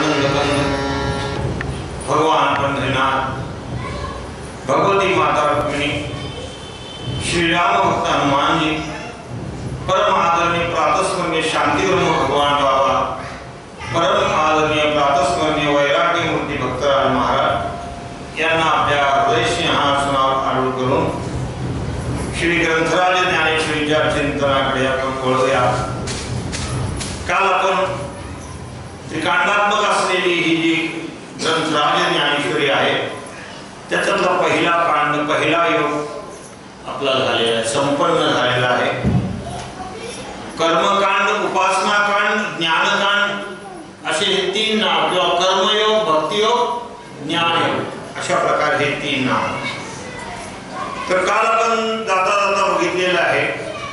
आनंद कंद भगवान पंढरीनाथ, भगवती माता रुक्मिणी, श्री राम भक्त हनुमान जी, परम आदरणीय प्रातस्मरणीय शांती ब्रह्म भगवान बाबा, परम आदरणीय प्रातस्मरणीय वैराग्य मूर्ती भक्तराज महाराज यांना आपल्या हृदय सिंहासनावर आरूढ करून श्री ग्रंथराज ज्ञानेश्वरीच्या चिंतनाकडे आपण वळूया। काल आपण त्रिकांडात्मक असलेली ही जी ग्रंथराज ज्ञानेश्वरी आहे त्याच्यातला पहिला कांड, पहिला योग आपला झालेला आहे, संपन्न झालेला आहे। कर्मकांड, उपासनाकांड, ज्ञानकांड असे हे तीन नाव, किंवा कर्मयोग, भक्तियोग, ज्ञानयोग अशा प्रकारे हे तीन नाव। तर काल आपण जाता जाता बघितलेलं आहे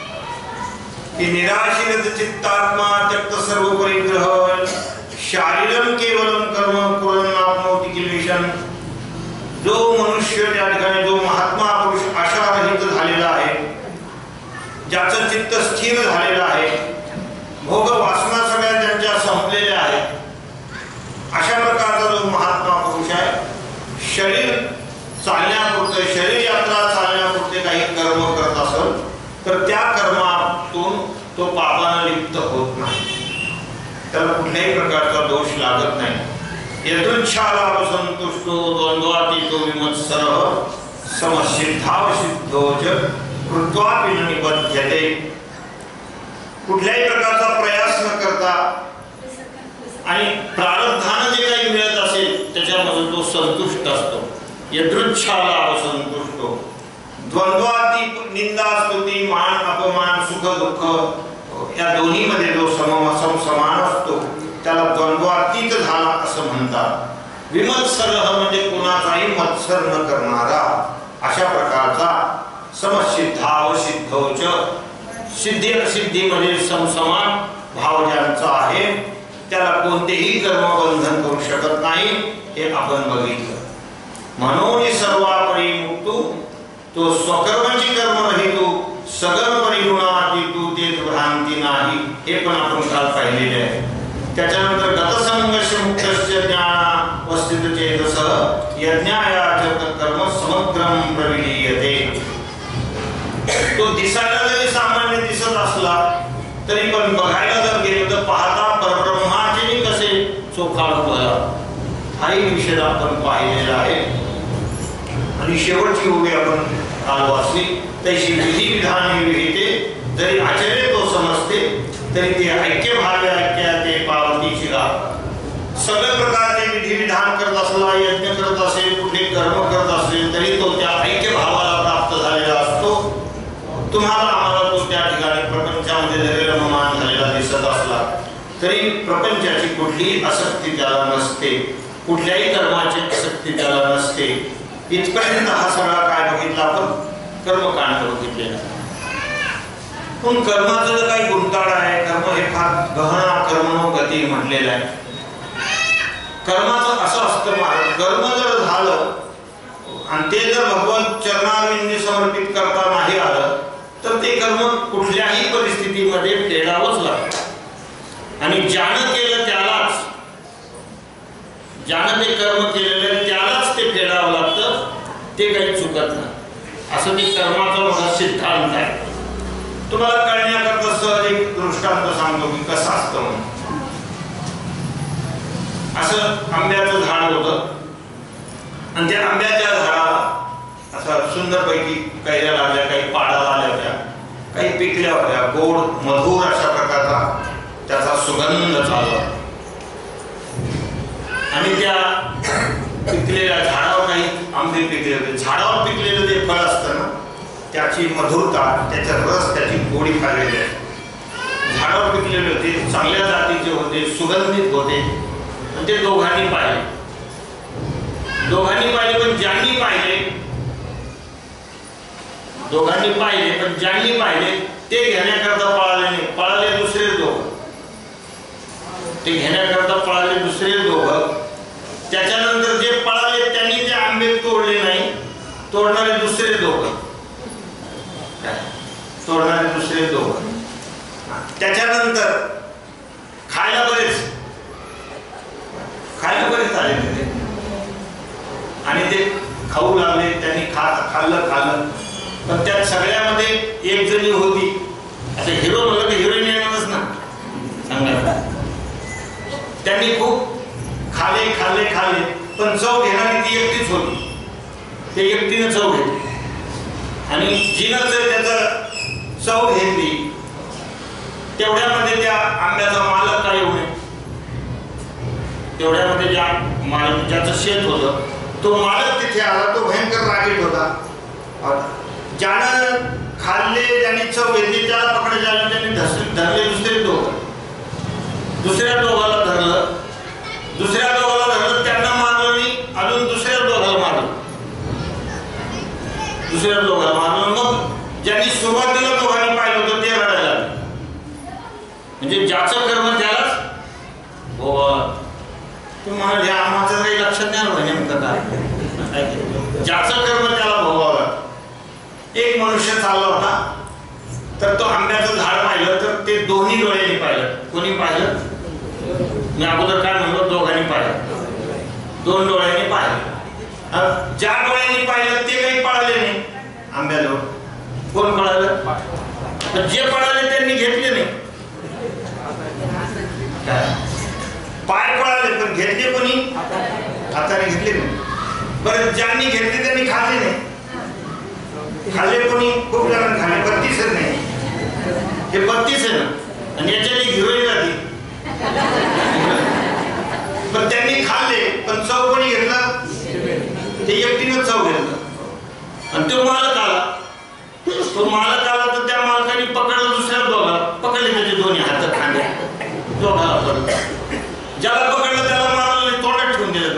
की निराशीर चित्तात्मा त्यक्त सर्व परिग्रह शारीरम केवलम कर्म कुर्वन्नाप्नोति किल्बिषं। जो मनुष्य त्या ठिकाणी, जो महात्मा पुरुष आशारहित झालेला आहे, ज्याचं चित्त स्थिर झालेलं आहे, भोग वासना सगळ्या त्यांच्या संपलेल्या आहेत, अशा प्रकारचा जो महात्मा पुरुष आहे, शरीर चालण्यापुरते, शरीर यात्रा चालण्यापुरते काही कर्म करत असेल तर त्या कर्मातून तो पापाने लिप्त होत नाही, त्याला कुठल्याही प्रकारचा दोष लागत नाही। यदुच्छालाभ संतुष्टो द्वंद्वातीतो विमत्सरः समसिद्धावसिद्धो च कृत्वापि न निबध्यते। कुठल्याही प्रकारचा प्रयास न करता आणि प्रारब्धाने जे काही मिळत असेल त्याच्यामध्ये तो संतुष्ट असतो। यदृच्छालाभ संतुष्टो, द्वंद्वातीत निंदा स्तुती मान अपमान सुख दुःख या दोन्ही मध्ये जो समान असतो त्याला द्वंद्वातीत झाला असं म्हणतात। विमत्सरः म्हणजे कुणाचाही मत्सर न करणारा, अशा प्रकारचा समसिद्धावसिद्धो च, सिद्धी असिद्धी मध्ये समसमान भाव ज्यांचा आहे त्याला कोणतेही कर्मबंधन करू शकत नाही, हे आपण बघितलं। मनोनी सर्वापरी मुक्तू, तो स्वकर्माची कर्म रहितो, सगळ परिगुणातीतू, तेच भ्रांती नाही, हे पण आपण काल पाहिलेले आहे। त्याच्यानंतर गतसंगस्य मुक्तस्य ज्ञान वस्थित चेतस यज्ञायाच कर्म समग्रम प्रविलीयते। तो दिसायला जरी सामान्य दिसत असला तरी पण बघायला जर गेलो तर पाहता परब्रह्माचे कसे चोखाळ बघा, हाही विषय आपण पाहिलेला आहे। आणि शेवटची उभी आपण काल वाचली, तशी विधी विधान विहिते जरी आचर्य तो समजते तरी ते ऐक्य भावे ऐक्या ते पावती शिरा। सगळे प्रकारचे विधी विधान करत असला, यज्ञ करत असेल, कुठले कर्म करत असेल तरी तो त्या ऐक्य भावाला प्राप्त झालेला असतो। तुम्हाला आम्हाला तो त्या ठिकाणी प्रपंचामध्ये जरी रममान झालेला दिसत असला तरी प्रपंचाची कुठलीही आसक्ती त्याला नसते, कुठल्याही कर्माची आसक्ती त्याला नसते। इथपर्यंत हा सगळा काय बघितला आपण, कर्मकांड बघितलेला। पण कर्माचं जर काही गुंताळ आहे, कर्म हे फार गहना कर्मनो गती म्हटलेलं आहे। कर्माचं असं असतं महाराज, कर्म जर झालं आणि ते जर भगवत चरणारविंदी समर्पित करता नाही आलं तर ते कर्म कुठल्याही परिस्थितीमध्ये फेडावंच लागतं। आणि ज्यानं केलं त्यालाच, ज्यानं ते कर्म केलेलं त्यालाच ते फेडावं लागतं, ते काही चुकत नाही, असं ते कर्माचा मोठा सिद्धांत आहे। तुम्हाला कळण्याकरता सहज एक दृष्टांत सांगतो की कसं असतं म्हणून। असं आंब्याचं झाड होतं आणि त्या आंब्याच्या झाडाला असं सुंदरपैकी कैऱ्या लागल्या, काही पाडा आल्या होत्या, काही पिकल्या होत्या, गोड मधुर अशा प्रकारचा त्याचा सुगंध चालला। आणि त्या पिकलेल्या झाडावर काही आंबे पिकले होते, झाडावर पिकलेलं जे फळ असतं ना त्याची मधुरता, त्याचा रस, त्याची गोडी खाल्लेली आहे। झाडावर पिकलेले होते, चांगल्या जातीचे होते, सुगंधित होते, आणि ते दोघांनी पाहिले, पण ज्यांनी पाहिले, दोघांनी पाहिले पण ज्यांनी पाहिले ते घेण्याकरता पळाले नाही, पळाले दुसरे दोघं, ते घेण्याकरता पळाले दुसरे दोघं। त्याच्यानंतर जे पळाले त्यांनी ते आंबे तोडले नाही, तोडणारे दुसरे दोघं, त्याच्यानंतर खायला बरेच बरेच आलेले ते आणि ते खाऊ लागले. त्यांनी खाल्लं पण त्या सगळ्यामध्ये एक जणी होती. आता हिरो म्हणलं तर हिरोईन येणारच ना सांगा. त्यांनी खूप खाल्ले पण चव घेणारी ती एकटीच होती. ते एकटीनं चव घेतली आणि जिनं जर त्याचं चव घेतली तेवढ्यामध्ये त्या आंब्याचा मालक काय होणे, तेवढ्यामध्ये ज्याचं शेत होतं तो मालक तिथे आला. तो भयंकर रागीट होता. ज्यानं खाल्ले ज्यांनी चव घेतली त्याला पकडायला आलं. त्यांनी धरले दुसऱ्या दोघाला धरलं. त्यांना मारलं नाही. अजून दुसऱ्या दोघाला मारलं. मग ज्यांनी सुरुवातीला दोघांनी पाहिलं होतं ते रडायला लागले. म्हणजे ज्याचं कर्म त्यालाच तुम्हाला या आम्हाचं काही लक्षात नाही आलं नेमकं काय. ज्याचं कर्म त्याला भोगावं लागतं. एक मनुष्य चालला होता तर तो आंब्याचं झाड पाहिलं तर ते दोन्ही डोळ्यांनी पाहिलं. कोणी पाहिलं? मी अगोदर काय म्हणलो, दोघांनी पाहिलं. दोन डोळ्यांनी पाहिलं. ज्या डोळ्यांनी पाहिलं ते काही पळाले नाही आंब्याजवळ. कोण पळालं? जे पळाले त्यांनी घेतले नाही. पाय पळाले पण घेतले कोणी? हाताने घेतले नाही. बरं ज्यांनी घेतले त्यांनी खाल्ले नाही. खाल्ले कोणी? खूप जणांनी खाल्ले. 32 नाही, हे 32 आहे ना. आणि याच्यात हिरोईन आली पण त्यांनी खाल्ले पण चव कोणी घेतलं? ते एकटीनं चव घेतलं. आणि तो मालक आला तर त्या मालकाने पकडलं दुसऱ्या दोघाला. पकडले त्याचे दोन्ही हात खांदे दोघाला पकडलं. ज्याला पकडलं त्याला मारलं, तोंडात ठेवून दिलं.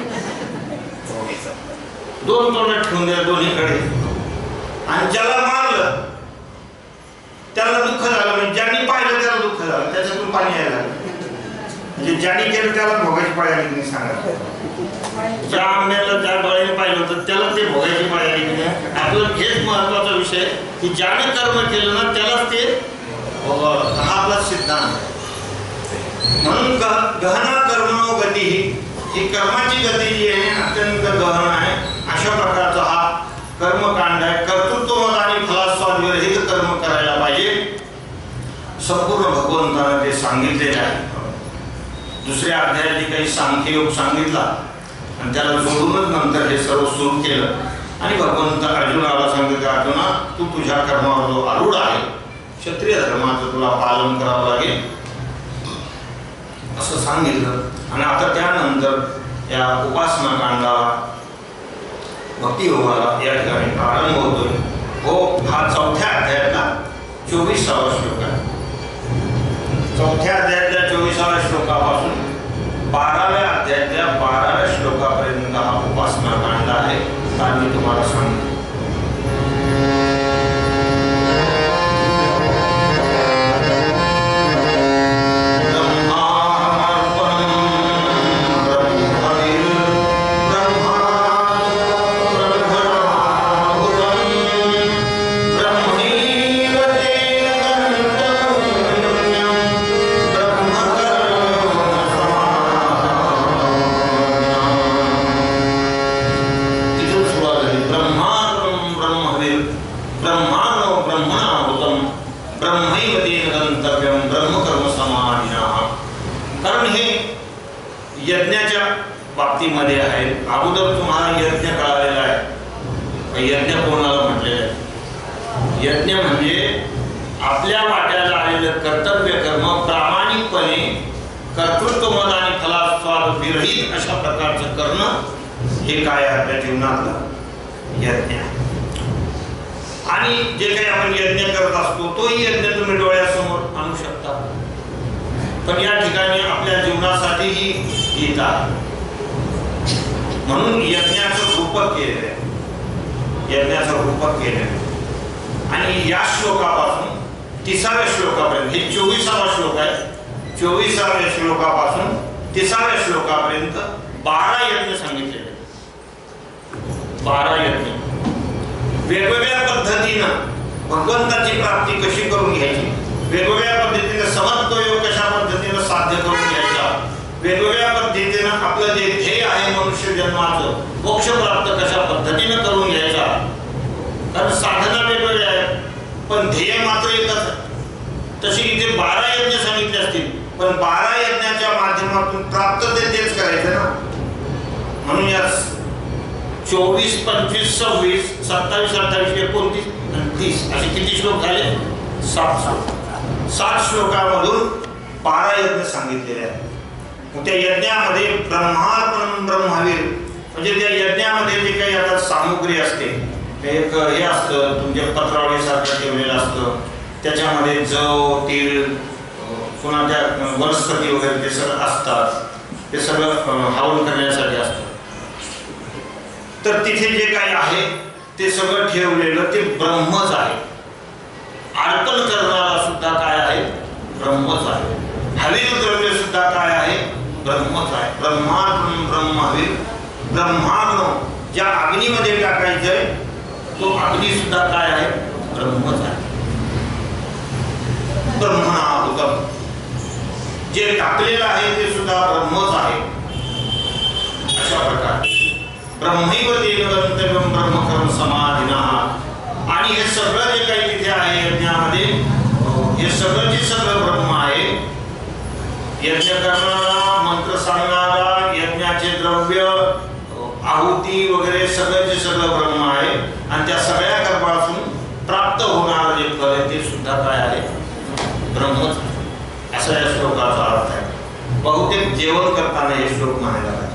दोन तोंडात ठेवून दिलं दोन्हीकडे. आणि ज्याला मारलं त्याला दुःख झालं. म्हणजे ज्यांनी पाहिलं त्याला दुःख झालं. त्याच्यातून पाणी यायला लागलं. म्हणजे ज्यांनी केलं त्याला भोगायची पाळी आली की सांगा. ज्या आंब्याला ज्या डोळ्याने पाहिलं होतं त्याला ते भोगायची पाळी आली की नाही. आपलं हेच महत्वाचा विषय की ज्याने कर्म केलं ना त्यालाच ते भोगावं. हा आपला सिद्धांत. म्हणून गहना कर्मणो गती ही कर्माची गती जी आहे अत्यंत गहन आहे. अशा प्रकारचा हा कर्मकांड आहे. कर्तृत्वमत आणि फलास्वाद विरहित कर्म करायला पाहिजे. संपूर्ण भगवंतानं ते सांगितलेले आहे. दुसऱ्या अध्यायात जे काही सांख्ययोग सांगितला आणि त्याला जोडूनच नंतर हे सर्व सुरू केलं. आणि भगवंत अर्जुनाला सांगितलं, अर्जुना तू तुझ्या कर्मावर जो आरूढ आहे क्षत्रिय धर्माचं तुला पालन करावं लागेल असं सांगितलं. आणि आता त्यानंतर या उपासना कांडाला भक्तियोगाला या ठिकाणी प्रारंभ होतोय. हा 4थ्या अध्यायातला 24वा श्लोक आहे. 4थ्या अध्यायातल्या 24व्या श्लोकापासून 12व्या अध्यायातल्या 12व्या श्लोकापर्यंत हा उपासना कांड आहे. तर मी तुम्हाला सांगतो. यज्ञाच्या बाबतीमध्ये आहे. अगोदर तुम्हाला यज्ञ कळालेला आहे. यज्ञ कोणाला म्हटलेलं आहे? यज्ञ म्हणजे आपल्या वाट्याला आलेलं कर्तव्य कर्म प्रामाणिकपणे कर्तृत्वमत आणि फलास्वाद विरहित अशा प्रकारचं करणं हे काय आपल्या जीवनातलं यज्ञ. आणि जे काही आपण यज्ञ करत असतो तोही यज्ञ तुम्ही डोळ्यासमोर आणू शकता. पण या ठिकाणी आपल्या जीवनासाठीही गीता म्हणून यज्ञाचं रूपक केलेलं आहे. यज्ञाचं रूपक केलेलं आहे. आणि या श्लोकापासून 30व्या श्लोकापर्यंत, हे 24वा श्लोक आहे. 24व्या श्लोकापासून 30व्या श्लोकापर्यंत 12 यज्ञ सांगितलेले. 12 यज्ञ वेगवेगळ्या पद्धतीनं भगवंताची प्राप्ती कशी करून घ्यायची, वेगवेगळ्या पद्धतीने समत्वयोग कशा पद्धतीने साध्य करून घ्यायचा, वेगवेगळ्या पद्धतीने पद्धतीनं आपलं जे ध्येय आहे मनुष्य जन्माचं मोक्ष प्राप्त कशा पद्धतीनं करून घ्यायचा, कारण साधना वेगवेगळ्या आहेत पण ध्येय मात्र एकच आहे. तशी इथे 12 यज्ञ सांगितले असतील पण 12 यज्ञाच्या माध्यमातून प्राप्त तेच करायचं ना. म्हणून या 24, 25, 26, 27, 28, 29 आणि 30 असे किती श्लोक झाले? 7 श्लोक. 7 श्लोकामधून 12 यज्ञ सांगितलेले आहेत. त्या यज्ञामध्ये ब्रह्मार्पण ब्रह्मवीर म्हणजे त्या यज्ञामध्ये जे काही आता सामुग्री असते, एक हे असतं तुमच्या पत्रावळीसारखं ठेवलेलं असतं, त्याच्यामध्ये जव तीळ पुन्हा त्या वनस्पती वगैरे ते सगळं असतात, ते सगळं हवन करण्यासाठी असतं. तर तिथे जे काही आहे ते सगळं ठेवलेलं ते ब्रह्मच आहे. अर्पण करणारा सुद्धा काय आहे? ब्रह्मच आहे. हवीर द्रव्य सुद्धा काय आहे? ब्रह्मच आहे. ब्रह्माग्न ब्रह्मवीर, ब्रह्माग्न ज्या अग्नीमध्ये टाकायचंय तो अग्नी सुद्धा काय आहे? ब्रह्मच आहे. ब्रह्मणाहुतम जे टाकलेलं आहे ते सुद्धा ब्रह्मच आहे. अशा प्रकारे ब्रह्मैव तेन गंतव्यं ब्रह्मकर्म समाधिनः. आणि हे सगळं जे काही तिथे आहे यज्ञामध्ये हे सगळं जे सगळं ब्रह्म आहे. यज्ञ करणारा, मंत्र सांगणारा, यज्ञाचे द्रव्य, आहुती वगैरे सगळं जे सगळं ब्रह्म आहे आणि त्या सगळ्या कर्मापासून प्राप्त होणारं जे फल आहे ते सुद्धा काय आहे? ब्रह्मच. असा या श्लोकाचा अर्थ आहे. बहुतेक जेवण करताना हे श्लोक म्हणायला पाहिजे,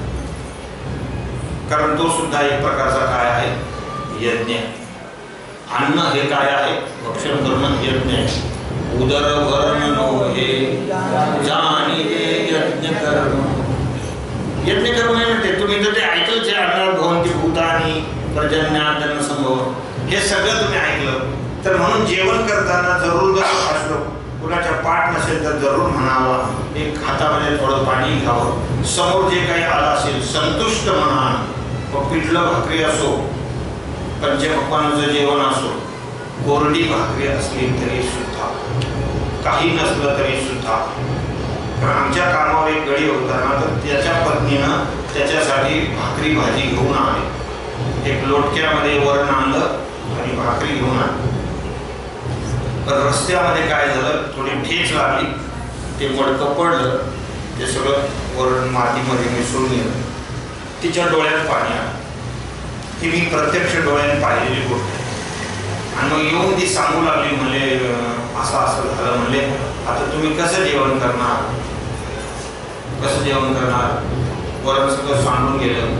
कारण तो सुद्धा एक प्रकारचा काय आहे? यज्ञ. अन्न हे काय आहे? भक्षण करणं यज्ञ आहे. उदर भरण हे जानी यज्ञ कर्म. यज्ञ कर्म म्हणते तुम्ही तर ते ऐकलंच आहे. अन्नात भवन्ति भूतानि पर्जन्यात् अन्न संभव हे सगळं तुम्ही ऐकलं. तर म्हणून जेवण करताना जरूर हा श्लोक कुणाच्या पाठ नसेल तर जरूर म्हणावा. एक हातामध्ये थोडं पाणी घ्यावं. समोर जे काही आलं असेल संतुष्ट मनाने, पिठलं भाकरी असो, पंचपक्वान्नाचं जेवण असो, कोरडी भाकरी असली तरी सुद्धा, काही नसलं तरी सुद्धा. कारण आमच्या कामावर एक गडी होता ना, तर त्याच्या पत्नीनं त्याच्यासाठी भाकरी भाजी घेऊन आले. एक लोटक्यामध्ये वरण आणलं आणि भाकरी घेऊन आली. तर रस्त्यामध्ये काय झालं, थोडी ठेच लागली, ते मडकं पडलं, ते सगळं वरण मातीमध्ये मिसळून गेलं. तिच्या डोळ्यात पाणी आलं. ती मी प्रत्यक्ष डोळ्यात पाहिलेली गोष्ट आहे. आणि मग येऊन ती सांगू लागली, म्हणले असं असं झालं. म्हणले आता तुम्ही कसं जेवण करणार? कसं जेवण करणार? वरण सगळं सांगून गेलं.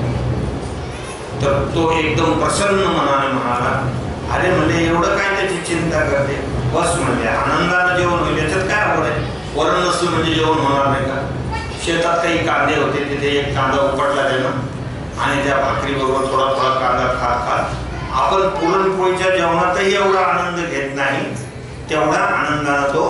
तर तो एकदम प्रसन्न मनाने म्हणाला, अरे म्हणले एवढं काय त्याची चिंता करते, बस म्हणजे आनंदानं जेवण होईल, याच्यात काय आवड आहे? वरण नसलं म्हणजे जेवण होणार नाही का? शेतात काही कांदे होते, तिथे एक कांदा उपटला त्यानं आणि त्या भाकरी बरोबर थोडा थोडा कांदा खात खात आपण पुरणपोळीच्या जेवणातही एवढा आनंद घेत नाही, तेवढा आनंदानं तो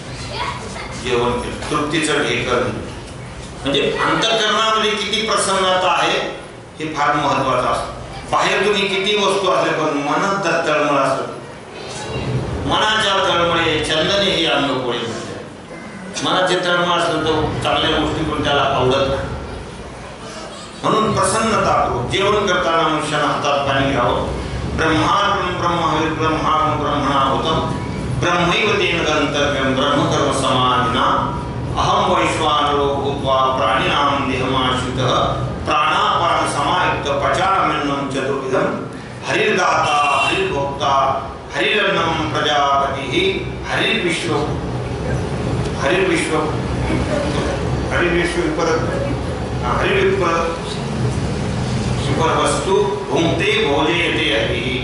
जेवण केलं. तृप्तीचं ढेकर. म्हणजे अंतःकरणामध्ये किती प्रसन्नता आहे हे फार महत्वाचं असतं. बाहेर तुम्ही किती वस्तू असले पण मनात जर तळमळ असत, मनाच्या तळमळे चंदने ही अन्नपोळी म्हणते. मनाचे तळमळ असलं तर चांगल्या गोष्टी पण त्याला आवडत नाही. म्हणून प्रसन्नतापूर्वक जेवण करताना मनुष्यानं हातात पाणी घ्यावं. ब्रह्मार्पण ब्रह्मवीर ब्रह्मार्पण ब्रह्मणाहुतम ब्रह्मैव तेन गंतव्यं ब्रह्मकर्म समाधिनः. अहम वैश्वानरो भूत्वा प्राणिनां देहमाश्रितः प्राणापान समायुक्त पचाम्यन्नं चतुर्विधं. हरिर्दाता हरिर्भोक्ता हरिरन्नं प्रजापतिः हरिर्विश्व वस्तू भुंक्ते भोजयते हरिः.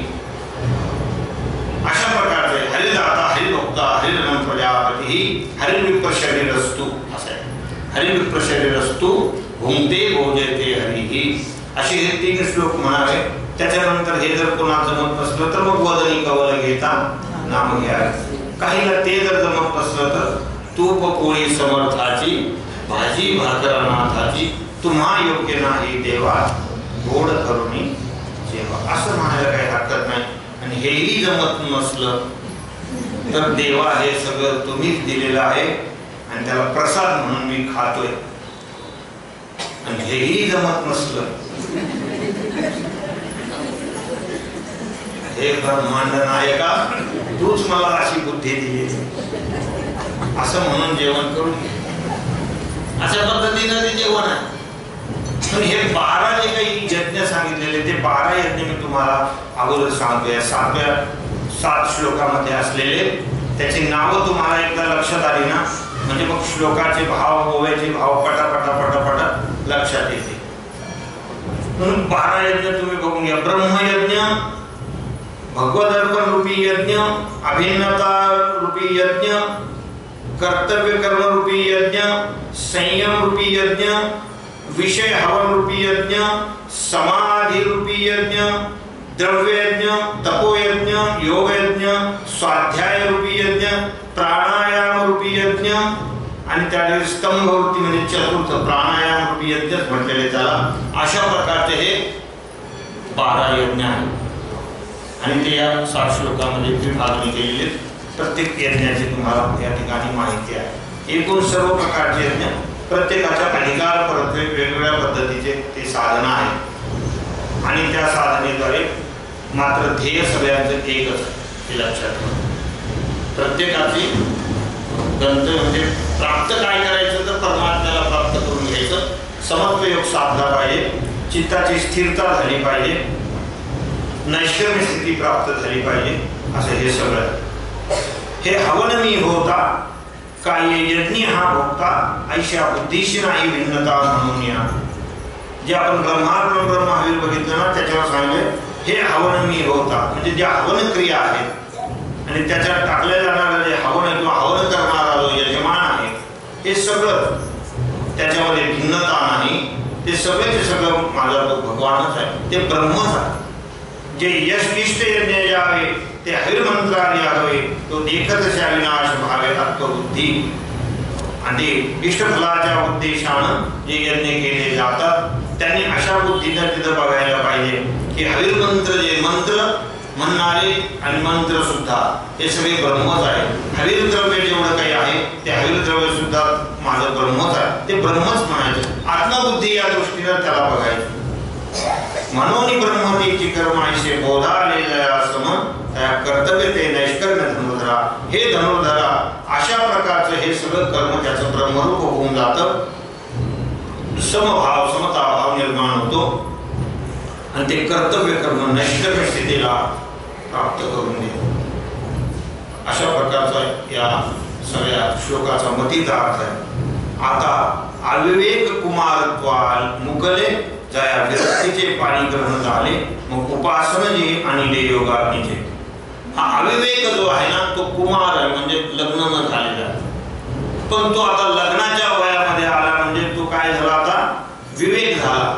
अशा प्रकारचे हरिदाता हरिभोक्ता हरिरन्नं प्रजापतिः हरिर्विप्र शरीरस्तु. असं आहे. हरिविप्र शरीरस्तु भुंक्ते भोजयते हरिः. असे हे 3 श्लोक म्हणावे. त्याच्यानंतर हे जर कोणा जमत नसलं तर मग वदनी कवल घेता नाम घ्या. काहीला ते जर जमत नसलं तर तूप पोळी समर्थाची भाजी भाकरा नाथाची तुम्हा योग्य नाही देवा गोड करुणी जेवा. असं म्हणायला काही हरकत नाही. आणि हेही जमत नसलं तर देवा हे सगळं तुम्हीच दिलेलं आहे आणि त्याला प्रसाद म्हणून मी खातोय. आणि हेही जमत नसलं, हे ब्रह्मांड नायका तूच मला अशी बुद्धी दिली असं म्हणून जेवण करून अशा पद्धतीनं ते जेवण आहे. पण हे 12 जे काही यज्ञ सांगितलेले ते 12 यज्ञ मी तुम्हाला अगोदर सांगतोय. 7 श्लोकामध्ये असलेले त्याची नावं तुम्हाला एकदा लक्षात आली ना म्हणजे मग श्लोकाचे भाव ओव्याचे भाव पटापटा लक्षात येते. म्हणून 12 यज्ञ तुम्ही बघून घ्या. ब्रह्मयज्ञ, भगवद अर्पण रूपी यज्ञ, अभिन्नता रूपी यज्ञ, कर्तव्य कर्म रूपी यज्ञ, संयम रूपी यज्ञ, विषय हवन रूपी यज्ञ, समाधि रूपी यज्ञ, द्रव्य यज्ञ, तपो यज्ञ, योग यज्ञ, स्वाध्याय रूपी यज्ञ, प्राणायाम रूपी यज्ञ आणि त्यावेळी स्तंभ वृत्ती म्हणजे चतुर्थ प्राणायाम रूपी यज्ञच म्हटलेले त्याला. अशा प्रकारचे हे 12 यज्ञ आहेत आणि ते या 7 श्लोकामध्ये विभागणी केलेले. प्रत्येक यज्ञाची तुम्हाला या ठिकाणी माहिती आहे. एकूण सर्व प्रकारचे यज्ञ प्रत्येकाच्या अधिकार परत्वे वेगवेगळ्या पद्धतीचे ते साधन आहे आणि त्या साधनेद्वारे मात्र ध्येय सगळ्यांचं एकच हे लक्षात ठेवा. प्रत्येकाची गंतव्य म्हणजे प्राप्त काय करायचं तर परमात्म्याला प्राप्त करून घ्यायचं. समत्व योग साधला पाहिजे, चित्ताची स्थिरता झाली पाहिजे, नैष्कर्म्य स्थिती प्राप्त झाली पाहिजे. असं हे सगळं. हे हवन मी होता काय यज्ञ हा भोगता ऐशा बुद्धीशी नाही भिन्नता म्हणून या. जे आपण ब्रह्मार्पण ब्रह्मवीर बघितलं ना त्याच्यावर सांगितले हे हवन मी होता म्हणजे ज्या हवन क्रिया आहेत आणि त्याच्यात टाकल्या जाणारं जे हवन किंवा हवन करणारा जो यजमान आहे हे सगळं त्याच्यामध्ये भिन्नता नाही. ते सगळं माझा तो भगवानच आहे, ते ब्रह्मच आहे. जे यश इष्ट यज्ञ जावे ते हरिमंत्राने यावे तो देखतच अविनाश भावे आत्मबुद्धी. आणि इष्टफलाच्या उद्देशानं जे यज्ञ केले जातात त्यांनी अशा बुद्धीनं तिथं बघायला पाहिजे की हरिमंत्र जे मंत्र म्हणणारे आणि मंत्र सुद्धा हे सगळे ब्रह्मच आहे. हवीर द्रव्य जेवढं काही आहे ते हवीर द्रव्य सुद्धा माझं ब्रह्मच आहे, ते ब्रह्मच म्हणायचं. आत्मबुद्धी या दृष्टीनं त्याला बघायचं. मनोनी ब्रह्मतेची कर्मांशी बोधा आलेल्या सम त्या कर्तव्य ते नैष्कर्म्य धनुर्धरा. हे धनुर्धरा अशा प्रकारचं हे सगळं कर्म त्याचं ब्रह्मरूप होऊन जातं. समभाव समताभाव निर्माण होतो आणि ते कर्तव्य कर्म नैष्कर्म्य स्थितीला प्राप्त करून देतो. अशा प्रकारचा या सगळ्या श्लोकाचा मतितार्थ आहे. आता अविवेक कुमारत्वाल मुकले जया विरक्तीचे पाणी ग्रहण झाले मग उपासना जे आणले योगाग्नीचे. हा अविवेक जो आहे ना तो कुमार आहे म्हणजे लग्न न झालेला, पण तो आता लग्नाच्या वयामध्ये आला म्हणजे तो काय झाला आता विवेक झाला.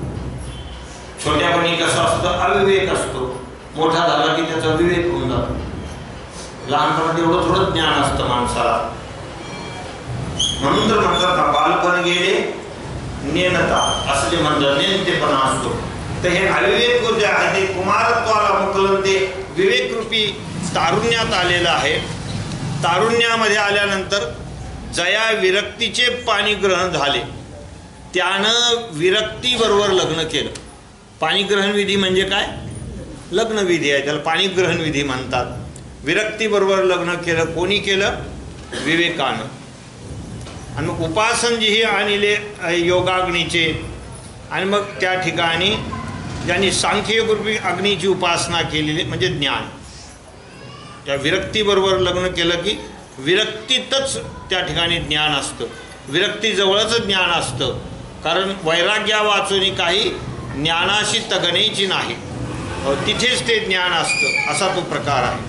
छोट्यापणी कसं असतं अविवेक असतो, मोठा झाला की त्याचा विवेक होऊन जातो. लहानपणात एवढं थोडं ज्ञान असतं माणसाला. म्हणून तर म्हणतात बालपण गेले नेनता असं जे म्हणतात नेनतेपणा असतो. तर हे अविवेक जे आहे ते कुमारत्वाला मुकलन ते विवेकरूपी तारुण्यात आलेलं आहे. तारुण्यामध्ये आल्यानंतर जया विरक्तीचे पाणी ग्रहण झाले त्यानं विरक्तीबरोबर लग्न केलं. पाणीग्रहण विधी म्हणजे काय लग्न विधी आहे, त्याला पाणीग्रहण विधी म्हणतात. विरक्तीबरोबर लग्न केलं कोणी केलं विवेकानं. आणि मग उपासन जी आणले योगाग्नीचे आणि मग त्या ठिकाणी ज्यांनी सांख्ययोगरूपी अग्नीची उपासना केलेली म्हणजे ज्ञान. त्या विरक्तीबरोबर लग्न केलं की विरक्तीतच त्या ठिकाणी ज्ञान असतं, विरक्तीजवळच ज्ञान असतं. कारण वैराग्या वाचून काही ज्ञानाशी तगण्याची नाही, तिथेच ते ज्ञान असतं असा तो प्रकार आहे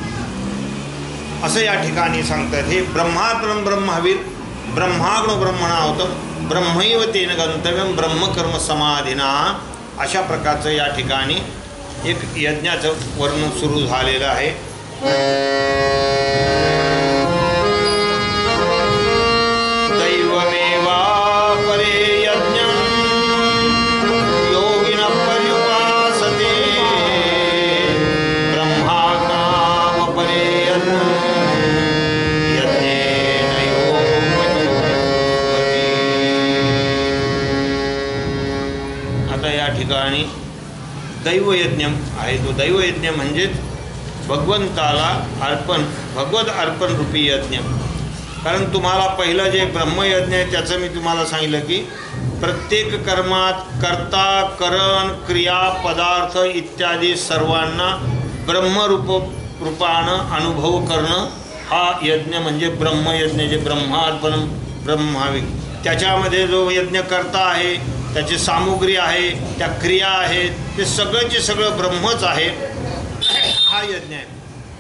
असं या ठिकाणी सांगतात. हे ब्रह्मार्पण ब्रह्मवीर ब्रह्माग्नो ब्रह्मणा होतं ब्रह्मैव तेन गंतव्यम ब्रह्मकर्म समाधिना. अशा प्रकारचं या ठिकाणी एक यज्ञाचं वर्णन सुरू झालेलं आहे. दैवमेवा परे यज्ञं योगिनः पर्युपासते ब्रह्माग्नाम परे यज्ञं यज्ञेन योगपति. या ठिकाणी दैवयज्ञ आहे. तो दैवयज्ञ म्हणजेच भगवंताला अर्पण, भगवत अर्पण रूपी यज्ञ. कारण तुम्हाला पहिलं जे ब्रह्मयज्ञ आहे त्याचं मी तुम्हाला सांगितलं की प्रत्येक कर्मात कर्ता, करण, क्रिया, पदार्थ इत्यादी सर्वांना ब्रह्मरूपानं अनुभव करणं हा यज्ञ म्हणजे ब्रह्मयज्ञ. जे ब्रह्मार्पण ब्रह्मावी, त्याच्यामध्ये जो यज्ञ करता आहे, त्याची सामुग्री आहे, त्या क्रिया आहेत, ते सगळंचे सगळं ब्रह्मच आहे, हा यज्ञ आहे.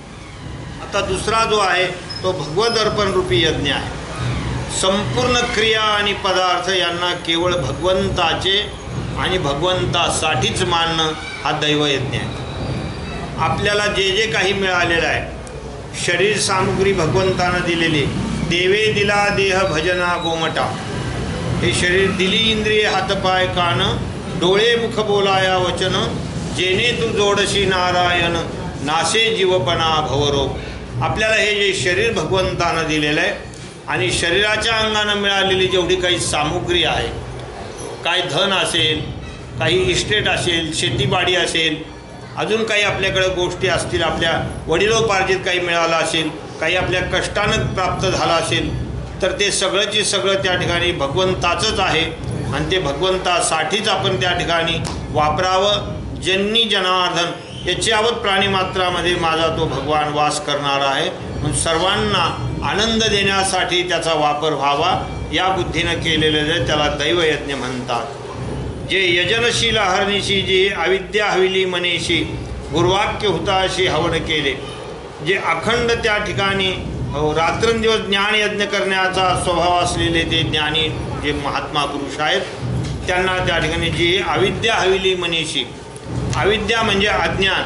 आता दुसरा जो आहे तो भगवत अर्पण रूपी यज्ञ आहे. संपूर्ण क्रिया आणि पदार्थ यांना केवळ भगवंताचे आणि भगवंतासाठीच मानणं हा दैवयज्ञ आहे. आपल्याला जे जे काही मिळालेलं आहे, शरीर सामुग्री भगवंतानं दिलेली, देवे दिला देह भजना गोमटा, हे शरीर दिली इंद्रिय हातपाय कान, डोळे मुख बोलाया वचन, जेने तू जोडशी नारायण, नासे जीवपणा भवरोग. आपल्याला हे जे शरीर भगवंतानं दिलेलं आहे आणि शरीराच्या अंगानं मिळालेली जेवढी काही सामुग्री आहे, काय धन असेल, काही इस्टेट असेल, शेतीबाडी असेल, अजून काही आपल्याकडे गोष्टी असतील, आपल्या वडिलोपार्जित काही मिळालं असेल, काही आपल्या कष्टानं प्राप्त झालं असेल, तर ते सगळंची सगळं त्या ठिकाणी भगवंताचंच आहे आणि ते भगवंतासाठीच आपण त्या ठिकाणी वापरावं. जन्नी जनार्दन याच्यावत प्राणीमात्रामध्ये माझा तो भगवान वास करणार आहे, म्हणून सर्वांना आनंद देण्यासाठी त्याचा वापर व्हावा या बुद्धीनं केलेलं जे त्याला दैवयज्ञ म्हणतात. जे यजनशील हरणीशी, जे अविद्या हविली मनीषी, गुरुवाक्य हुताशी हवन केले, जे अखंड त्या ठिकाणी रात्रंदिवस ज्ञानयज्ञ करण्याचा स्वभाव असलेले ते ज्ञानी जे महात्मा पुरुष आहेत, त्यांना त्या ठिकाणी जी अविद्या हविली मनीषी, अविद्या म्हणजे अज्ञान,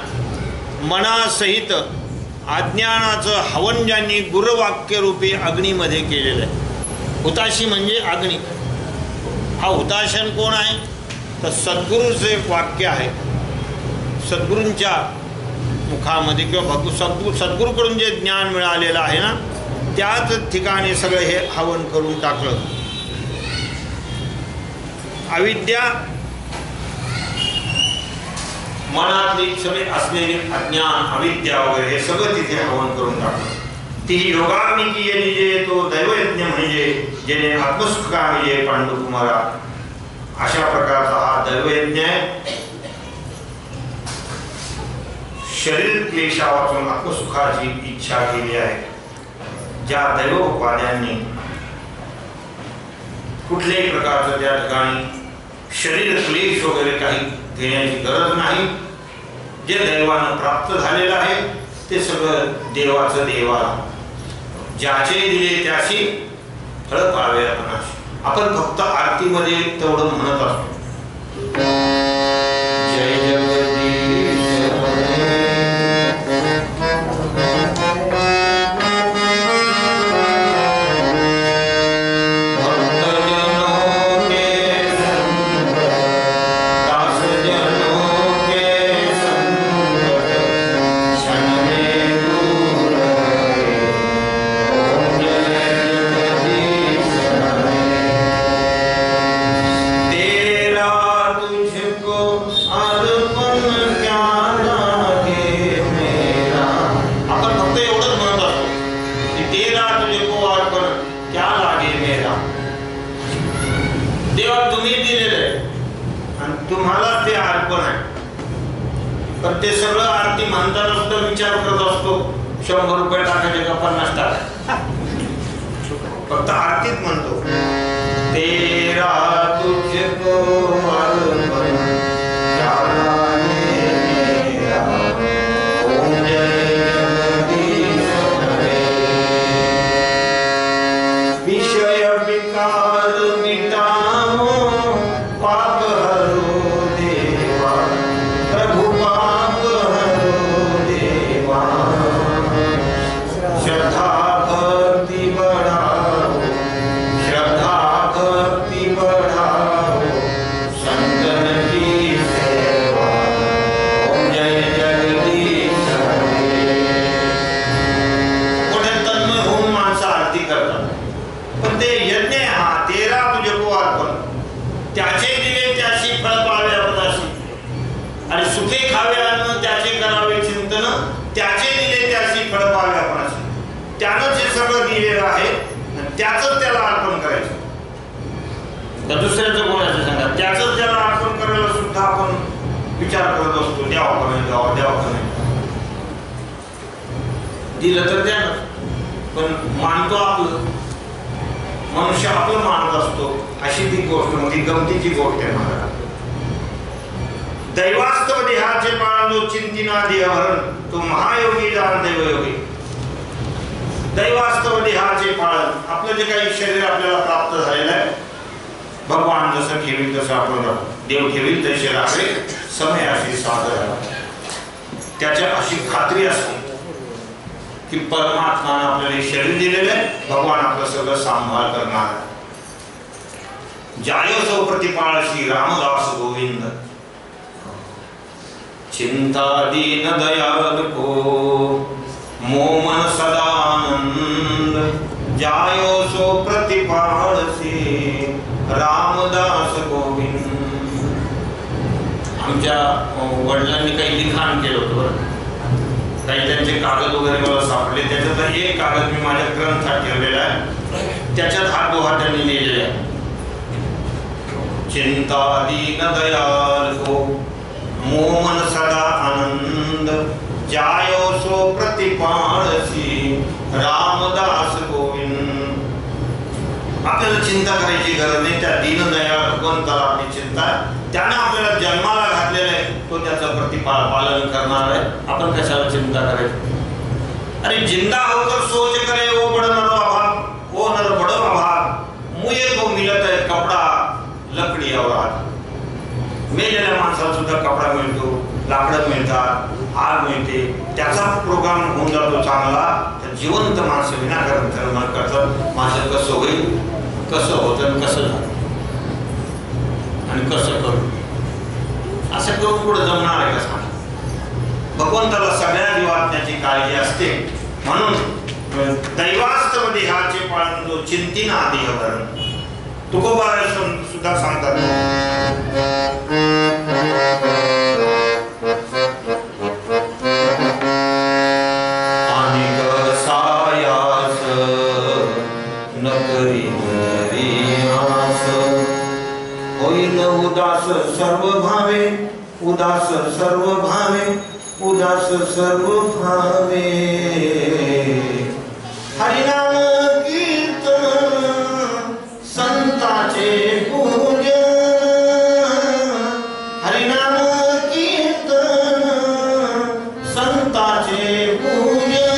मनासहित अज्ञानाचं हवन ज्यांनी गुरुवाक्यरूपी अग्नीमध्ये केलेलं आहे. हुताशी म्हणजे अग्नी. हा हुताशन कोण आहे तर सद्गुरूचं एक वाक्य आहे. सद्गुरूंच्या मुखामध्ये किंवा सद्गुरूकडून जे ज्ञान मिळालेलं आहे ना, त्याच ठिकाणी सगळं हे हवन करून टाकलं. अविद्या मनातली सगळे असलेले अज्ञान, अविद्या वगैरे हे सगळं तिथे हवन करून टाकलं. ती योगाग्नी केली जे तो दैवयज्ञ म्हणजे जेणे आत्मसुखा म्हणजे पांडुकुमारा, अशा प्रकारचा हा दैवयज्ञ आहे. शरीर क्लेशापासून आत्मसुखाची इच्छा केली आहे. ज्या दैवोपाद्यांनी कुठल्याही प्रकारचं त्या ठिकाणी शरीर क्लेश वगैरे काही घेण्याची गरज नाही. जे दैवानं प्राप्त झालेलं आहे ते सगळं देवाचं देवाला, ज्याचे दिले त्याशी फळ पाहावे आपणास. आपण फक्त आरतीमध्ये तेवढं म्हणत असतो, जय जगदीश ते सगळं आरती म्हणतात असतो, विचार करत असतो 100 रुपये टाकायचे का 50 टाका, फक्त आरतीत म्हणतो तेरा तुझको अर्पण विषय विकार मिटावो पाप हरो देवा, प्रभु पाप हरो देवा, श्रद्धा भक्ति बढ़ाओ, श्रद्धा भक्ति बढ़ाओ, संतन की सेवा, ओम जय जगदीश हरे. मोठे तन्मय होऊन माणसं आरती करतात, पण ते यज्ञ हा तेरा तुझे को अर्पण, त्याचे दिले त्याची फळ पाहावे आपण खावे अन्न त्याचे करावे चिंतन, त्याचे दिले त्याची फळ पावे आपणास. त्यानं जे सगळं दिलेलं आहे त्याच त्याला अर्पण करायचं. तर दुसऱ्याचं कोणाचं सांगा, त्याच त्याला अर्पण करायला सुद्धा आपण विचार करत असतो, द्यावा का नाही द्यावा, द्यावा का नाही. दिलं तर द्या, पण मानतो आपलं, मनुष्य आपलं मानत असतो. अशी ती गोष्ट मोठी गमतीची गोष्ट आहे. मला दैवास्तव देहाचे पाळलो चिंतिना देहभरण, तो महायोगी जाण दैवयोगी. दैवास्तव देहाचे पाळन, आपलं जे काही शरीर आपल्याला प्राप्त झालेलं आहे, भगवान जसं ठेवील तसं आपण देव ठेवील तसे राहते, समय अशी सादर त्याच्या अशी खात्री असते की परमात्माने आपल्याला शरीर दिलेलं आहे, भगवान आपलं सगळं सांभाळ करणार. जायो सो प्रतिपाळशी रामदास गोविंद, चिंता दीन दयाल को मोमन सदानंद. जायो सो प्रतिपाळसी रामदास गोविंद. आमच्या वडिलांनी काही लिखाण केलं होतं, काही त्यांचे कागद वगैरे मला सापडले. त्याच्यात एक कागद मी माझ्या ग्रंथात ठेवलेला आहे, त्याच्यात हा दोहा त्यांनी लिहिलेला आहे. चिंता दीन दयाल को मोमन सदा आनंद, जायो सो प्रतिपाळसी रामदास गोविंद. आपल्याला चिंता करायची गरज नाही, त्या दीनदयाळ भगवंताला आपली चिंता, त्यानं आपल्याला जन्माला घातलेलं आहे, तो त्याचं प्रतिपालन करणार आहे. आपण कशाला चिंता करायची. अरे जिंदा होकर सोच करे ओ बड़ नर अभाग, ओ नर बड़ो अभाग, मुझे को मिलत है कपडा लकडी और. मेलेल्या माणसाला सुद्धा कपडा मिळतो, लाकडं मिळतात, आग मिळते, त्याचा प्रोग्राम होऊन जातो चांगला. तर जिवंत माणसं विनाकारण धर्म करतात. माझं कसं होईल, कसं होतं, कसं झालं आणि कसं करू, असं करून पुढे जमणार आहे का सांग. भगवंताला सगळ्या जीवात्म्याची काळजी असते. म्हणून दैवास्तव देहाचे पाळन जो चिंतिना देहभरण. तुकोबा सुद्धा सांगतात, उदास सर्व भावे, उदास सर्व भावे, उदास सर्व भावे. हरिनाम कीर्तन संताचे पूजन, हरिनाम कीर्तन संताचे पूजन.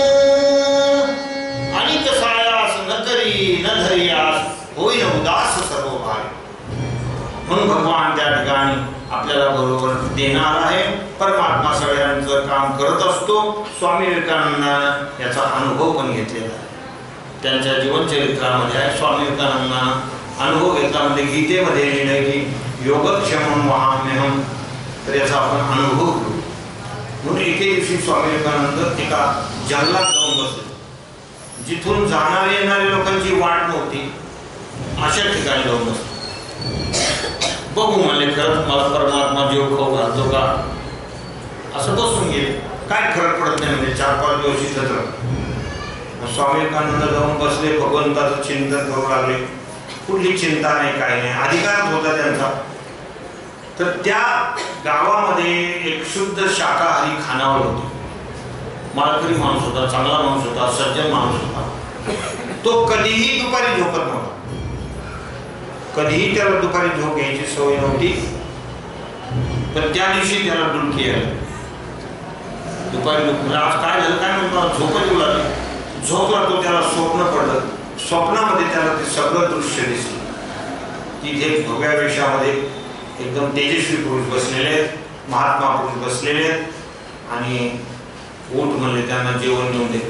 अनिक सायास न करी न धरियास, होईल उदास सर्व भावे. म्हणून भगवान त्या ठिकाणी आपल्याला बरोबर देणार आहे. परमात्मा सगळ्यांचं काम करत असतो. स्वामी विवेकानंदांना याचा अनुभव पण घेतलेला आहे. त्यांच्या जीवनचरित्रामध्ये आहे. स्वामी विवेकानंदांना अनुभव घेतला म्हणजे गीतेमध्ये लिहिलं की योगक्षेमं वहाम्यहं. तर याचा आपण अनुभव घेऊ. म्हणून एके दिवशी स्वामी विवेकानंद एका जंगलात जाऊन बसले. जिथून जाणारे येणारे लोकांची वाट नव्हती, अशा ठिकाणी जाऊन बसले. बघू म्हणले, खरंच मला परमात्मा जीव खाऊ घालतो का, असं बसून गेले. काय फरक पडत नाही म्हणजे 4-5 दिवस इथंच राहतो. स्वामी विवेकानंद जाऊन बसले, भगवंताचं चिंतन करू लागले. कुठली चिंता नाही, काही नाही, अधिकारच होता त्यांचा. तर त्या गावामध्ये एक शुद्ध शाकाहारी खानावळ होते. मालकरी माणूस होता, चांगला माणूस होता, सज्जन माणूस होता. तो कधीही दुपारी झोपत नव्हता. कधीही त्याला दुपारी झोप घ्यायची सवय नव्हती. पण त्या दिवशी त्याला डुलकी आली. दुपारी आज काय झालं काय म्हणतो, झोपच येऊ लागली. झोपला तो, त्याला स्वप्न पडलं. स्वप्नामध्ये त्याला ते सगळं दृश्य दिसलं. तिथे भगव्या वेशामध्ये एकदम तेजस्वी पुरुष बसलेले आहेत, महात्मा पुरुष बसलेले आहेत. आणि ऊट म्हणले त्यांना जेवण घेऊन दे,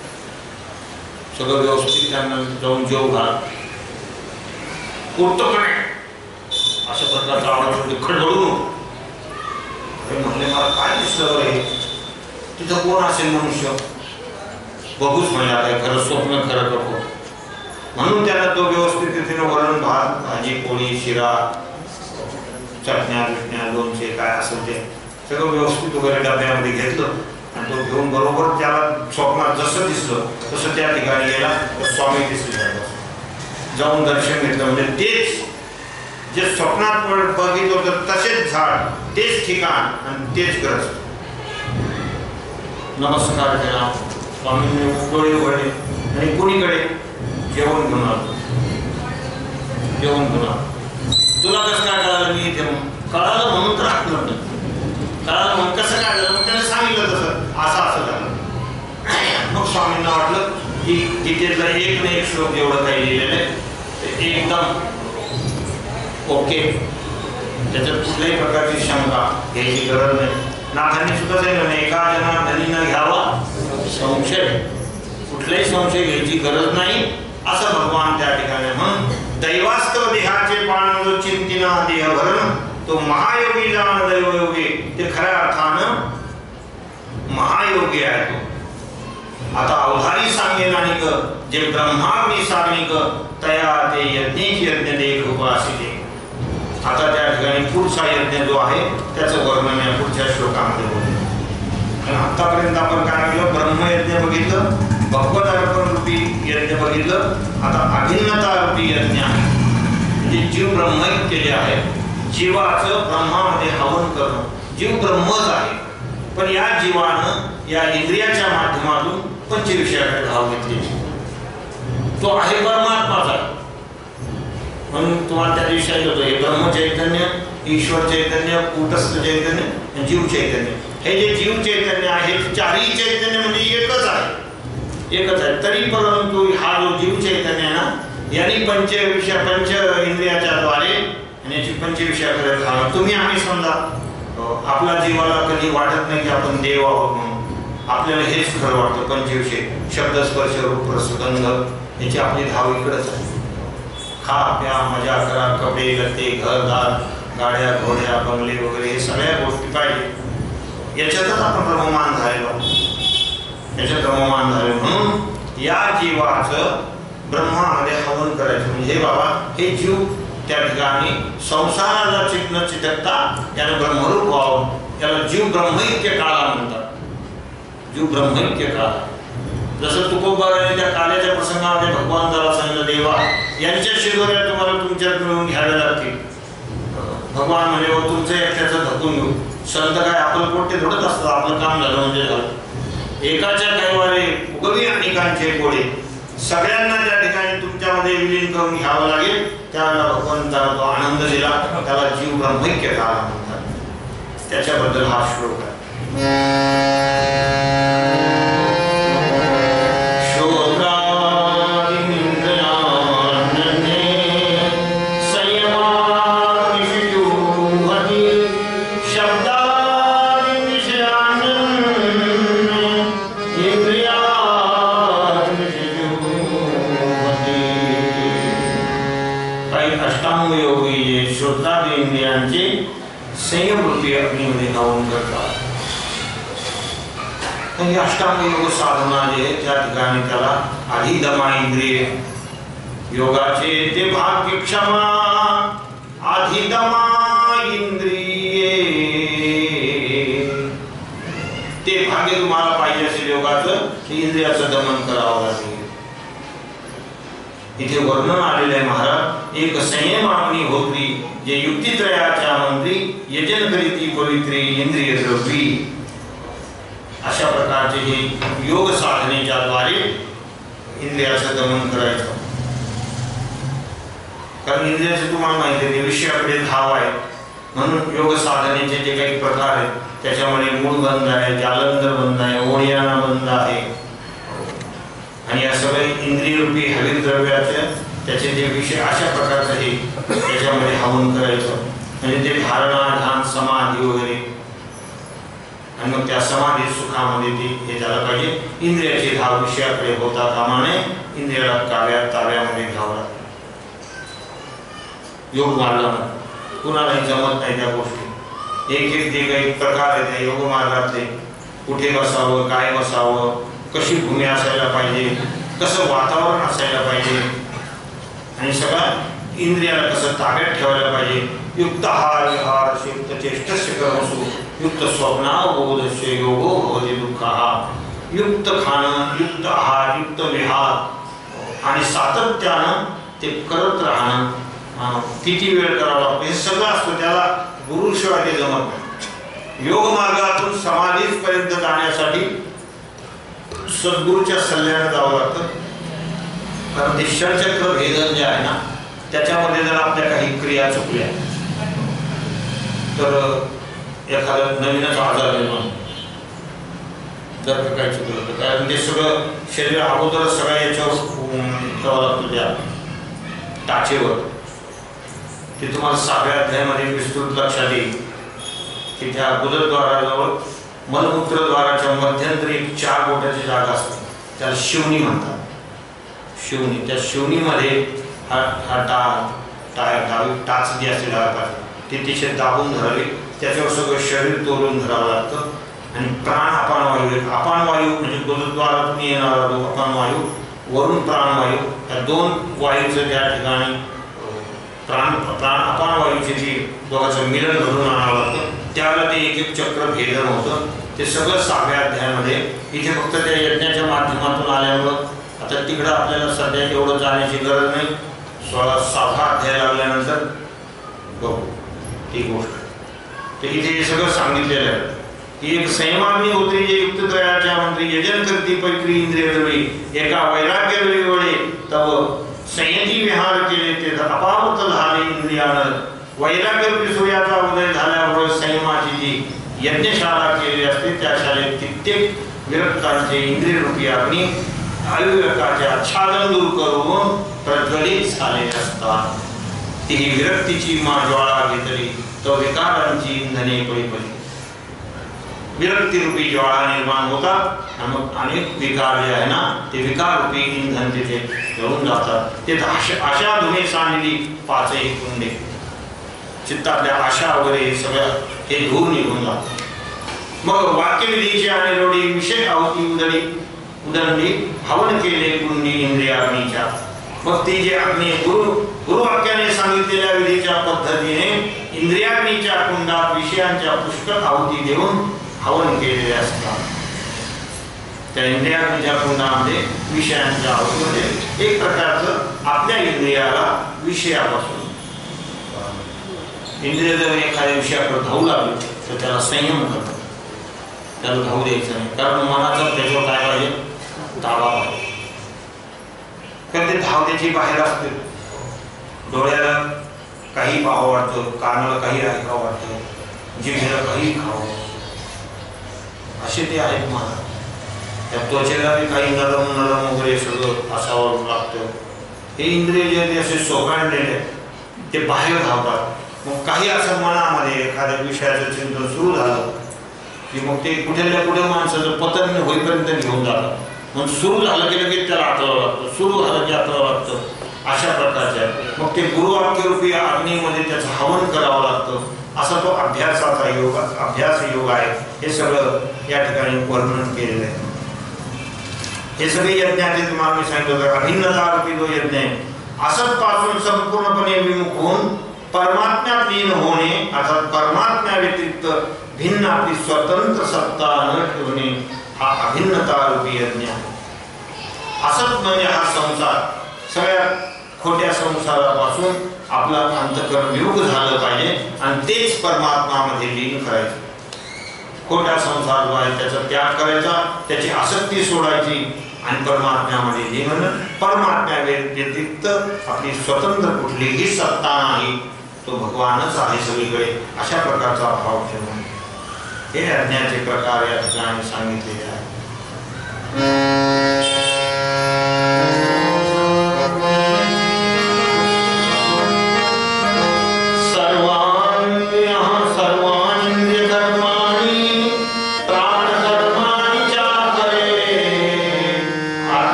सगळं व्यवस्थित त्यांना जाऊन जेव घाल. उठतोकडे अशा प्रकारचा आवाज खडबडून. अरे म्हणले, मला काय दिसलं रे, तिथं कोण असेल मनुष्य, बघूच म्हणले आता खरं स्वप्न खरं नको. म्हणून त्याला तो व्यवस्थित तिथे वरण भात, भाजी, पोळी, शिरा, चटण्या बिटण्या, लोणचे काय असेल ते सगळं व्यवस्थित वगैरे डब्यामध्ये घेतलं आणि तो घेऊन बरोबर त्याला स्वप्नात जसं दिसलं तसं त्या ठिकाणी गेला, स्वामी दिसले. जाऊन दर्शन घेतलं म्हणजे तेच जे स्वप्नात बघितलं होतं तसेच झाड, तेच ठिकाण आणि तेच ग्रस्त. नमस्कार केला, स्वामींनी डोळे उघडले आणि कोणीकडे जेवण घेऊन आलो. जेवण घेऊन आलो. तुला कसं काय कळालं मी इथे? कळालं म्हणून तर आठवलं नाही. कळालं म्हणून कसं काय झालं? मग त्याने सांगितलं तसं असं असं झालं. मग स्वामींना वाटलं की तिथेतलं एक ना एक श्लोक एवढं काही लिहिलेलं आहे ते एकदम ओके, त्याच्यात कुठल्याही प्रकारची शंका घ्यायची गरज नाही. नाथांनी सुद्धा सांगितलं नाही एका जनार्दनीनं घ्यावा संशय, कुठलाही संशय घ्यायची गरज नाही असं भगवान त्या ठिकाणी म्हणून दैवास्तव देहाचे पान जो चिंतिना देह भरण तो महायोगी जाण दैवयोगी, ते खऱ्या अर्थानं महायोगी आहे तो. आता अवधारी सांगेन आणि जे ब्रह्माग्नी सारणिक तया ते यज्ञेची यज्ञ देख उपासिते. आता त्या ठिकाणी पुढचा यज्ञ जो आहे त्याचं वर्णन या पुढच्या श्लोकामध्ये होतं. आतापर्यंत आपण काय केलं? ब्रह्मयज्ञ बघितलं, भगवत अर्पण रूपी यज्ञ बघितलं. आता अभिन्नता रूपी यज्ञ आहे, म्हणजे जीव ब्रह्मैक्य जे आहे, जीवाचं ब्रह्मामध्ये हवन करणं. जीव ब्रह्मच आहे, पण या जीवानं या इंद्रियाच्या माध्यमातून पंचविषयाकडे धाव घेतली. तो आहे परमात्माचा, म्हणून तुम्हाला त्या दिवशी होतो हे ब्रह्म चैतन्य, ईश्वर चैतन्य, कूटस्थ चैतन्य, जीव चैतन्य. हे जे जीव चैतन्य आहे चारही चैतन्य म्हणजे एकच आहे, एकच आहे. तरी परंतु हा जो जीव चैतन्य आहे ना, यांनी पंच इंद्रियाच्या द्वारे याची पंचविषयाकडे धाव. तुम्ही आम्ही समजा आपल्या जीवाला कधी वाटत नाही की आपण देव आहोत म्हणून, आपल्याला हेच खरं वाटतं. पंचविषय शब्द स्पर्श रूप रस गंध याची आपली धाव इकडंच आहे. खा प्या मजा करा, कपडे लत्ते घरदार गाड्या घोड्या बंगले वगैरे हे सगळ्या गोष्टी पाहिजे, याच्यातच आपण ब्रह्ममान झालेलो, याच्यात ब्रह्ममान झाले. म्हणून या जीवाचं ब्रह्मामध्ये हवन करायचं. म्हणजे हे बाबा हे जीव त्या ठिकाणी संसाराला चित्न चितकता याला ब्रह्मरूप व्हावं, याला जीव ब्रह्मैक्य काळा म्हणतात. जीव ब्रह्मैक्य काळ, जसं तुकोबाराने त्या काल्याच्या प्रसंगामध्ये भगवान जरा सांगितलं देवा यांच्या शिदोऱ्या तुम्हाला तुमच्यात मिळून घ्याव्या लागतील. भगवान म्हणजे तुमचं एकट्याचं धकून घेऊ. संत काय आपलं पोट ते थोडंच असतं, आपलं काम झालं म्हणजे झालं. एकाच्या कैवारे उगवी अनेकांचे गोडे, सगळ्यांना त्या ठिकाणी तुमच्यामध्ये विलीन करून घ्यावं लागेल. त्यावेळेला भगवंताला तो आनंद दिला, त्याला जीव ब्रह्मैक्य काळ म्हणतात. त्याच्याबद्दल हा श्लोक आहे. संयमवृत्ती अग्नीमध्ये धावून करतात. अष्टांग योग साधना जे त्या ठिकाणी त्याला अधिदमा इंद्रिय योगाचे ते भाग्य क्षमा अधिदमा इंद्रिये, ते भाग्य तुम्हाला पाहिजे असेल योगाचं, इंद्रियाचं दमन करावं लागेल. इथे वर्णन आलेलं आहे महाराज. एक संयम अग्नी होत्री जे युक्तित्रयाच्या मंत्री यजन करीती पवित्री इंद्रिय द्रव्यी. अशा प्रकारचे हे योग साधनेच्या द्वारे इंद्रियाचं दमन करायचं. कारण इंद्रियाचं तुम्हाला माहिती आहे विषयाकडे धाव आहे, म्हणून योग साधनेचे जे काही प्रकार आहेत त्याच्यामध्ये मूळ बंध आहे, जालंधर बंध आहे, ओढियाना बंध आहे, आणि या सगळे इंद्रिय रूपी हरित द्रव्याचे त्याचे जे विषय अशा प्रकारचं हे त्याच्यामध्ये हवन करायचं. म्हणजे ते धारणा ध्यान समाधी वगैरे, आणि मग त्या समाधी सुखामध्ये ते हे झालं पाहिजे. इंद्रियाची धाव विषयाकडे होता कामा नये, इंद्रियाला ताब्यामध्ये घ्यावं लागतं. योग मार्गामध्ये कुणालाही जमत नाही त्या गोष्टी. एक एक जे काही प्रकार आहेत त्या योग मार्गातले, कुठे बसावं, काय बसावं, कशी भूमी असायला पाहिजे, कसं वातावरण असायला पाहिजे, आणि सगळं इंद्रियाला कसं ताब्यात ठेवायला पाहिजे, युक्त आहार विहारस्य युक्त चेष्टस्य कर्मसु युक्त स्वप्नावबोधस्य योगो भवति दुःखः। युक्त खाणं, युक्त आहार, युक्त विहार आणि सातत्यानं ते करत राहणं, किती वेळ करावा लागतो हे सगळं असतं, त्याला गुरुशिवाय ते जमत नाही। योग मार्गातून समाधीपर्यंत जाण्यासाठी सद्गुरूच्या सल्ल्याने जावं लागतं, कारण ते षटचक्र भेदन जे आहे ना त्याच्यामध्ये जर आपल्या काही क्रिया चुकल्या तर एखादा नवीनच आजार निर्माण, जर काही चुकलं तर कारण ते सगळं शरीर अगोदरच सगळ्या याच्यावर ठेवावं लागतं, त्या टाचेवर। ते तुम्हाला 6व्या अध्यायामध्ये विस्तृत लक्षात येईल की त्या गुदद्वाराजवळ मलमूत्रद्वाराच्या मध्यंतरी 4 बोटाची जागा असते, त्याला शिवनी म्हणतात। शिवनी, त्या शिवनीमध्ये हा टाच जी असते डाळपात ती तिथे दाबून धरावी, त्याच्यावर सगळं शरीर तोलून धरावं लागतं आणि प्राण अपान वायू, अपान वायू म्हणजे गुदद्वारातून येणारा जो अपान वायू, वरून प्राणवायू, या 2 वायूचं त्या ठिकाणी प्राण अपान वायूचे जी दोघांचं मिलन घडून आणावं लागतं, त्यावेळेला ते एक चक्र भेदन होतं। ते सगळं 6व्या अध्यायामध्ये, इथे फक्त त्या यज्ञाच्या माध्यमातून आल्यामुळं आता तिकडं आपल्याला सध्या एवढं जाण्याची गरज नाही। 6वा अध्याय लागल्यानंतर बघू ती गोष्ट। तर इथे हे सगळं सांगितलेलं आहे की एक संयमाग्नी होती जे युक्त त्रयाच्या मंत्री यजन करती पैत्री इंद्रिय द्रवी, एका वैराग्य वेळी तव संयती विहार केले ते अपावत झाले इंद्रियानं। वैराग्य सूर्याचा उदय झाल्यावर संयमाची जी यज्ञशाळा केली असते त्या शाळेत कित्येक विरक्तांचे इंद्रिय रूपी अग्नी अविवेकाचे आच्छादन दूर करून प्रज्वलित झाले असतात। ती विरक्तीची ज्वाळा घेतली तो विकारांची इंधने पळीपळी, विरक्ती रूपी ज्वाळा निर्माण होतात आणि मग अनेक विकार जे आहे ना ते विकार रूपी इंधन तिथे जळून जातात। ते आशा धुणे सांडली 5ही कुंडे, चित्तातल्या आशा वगैरे सगळं हे धूर निघून जातात। मग वाक्यविधीची आणि रोडी विषय आहुती उदंडी हवन केले कुंडी इंद्रियाग्नीच्या। मग ती जी अग्नी गुरुवाक्याने सांगितलेल्या विधीच्या पद्धतीने इंद्रियाग्नीच्या कुंडात विषयांच्या पुष्कळ आहुती देऊन हवन केलेले असतात। त्या इंद्रियाग्नीच्या कुंडामध्ये विषयांच्या आहुतीमध्ये एक प्रकारचं आपल्या इंद्रियाला विषयापासून, इंद्रिय जर एखाद्या विषयाकडे धावू लागले तर त्याला संयम करतात, त्याला धावू द्यायचं नाही, कारण मनाचा त्याच्यावर काय पाहिजे, ताबा पाहिजे। कारण ते धाव त्याची बाहेर असते, डोळ्याला काही पाहावं वाटतं, कानाला काही ऐकावं वाटतं, जिभेला काही खावं, असे ते आहेत मन। त्या त्वचेला काही नरम नरम वगैरे सगळं असावं लागतं। हे इंद्रिय जे ते असे सोकांडलेले ते बाहेर धावतात। मग काही असं मनामध्ये एखाद्या विषयाचं चिंतन सुरू झालं की मग ते कुठल्या कुठे माणसाचं पतन होईपर्यंत घेऊन जातात। मग सुरू झालं की लगेच त्याला आठवावं लागतं, सुरू झालं की आठवावं लागतं, अशा प्रकारचे आहे। मग ते गुरुवाक्यरूपी अग्नीमध्ये त्याचं हवन करावं लागतं, असा तो अभ्यासाचा योग, अभ्यास योग आहे। हे सगळं या ठिकाणी वर्णन केलेलं आहे। हे सगळे यज्ञाचे तुम्हाला मी सांगितलं, अभिन्नता रूपी जो यज्ञ आहे, असतपासून संपूर्णपणे विमुख होऊन परमात्म्यात लीन होणे, अर्थात परमात्म्या व्यतिरिक्त भिन्न आपली स्वतंत्र सत्ता न ठेवणे, हा अभिन्नता रूपी यज्ञ आहे। असत म्हणजे हा संसार, सगळ्या खोट्या संसारापासून आपला अंतःकरण विमुख झालं पाहिजे आणि तेच परमात्मामध्ये लीन करायचं। खोट्या संसार जो आहे त्याचा त्याग करायचा, त्याची आसक्ती सोडायची आणि परमात्म्यामध्ये लीन, परमात्म्या व्यतिरिक्त आपली स्वतंत्र कुठलीही सत्ता नाही, तो भगवानच आहे सगळीकडे, अशा प्रकारचा भाव ठेवून हे यज्ञाचे प्रकार या ठिकाणी सांगितलेले आहे।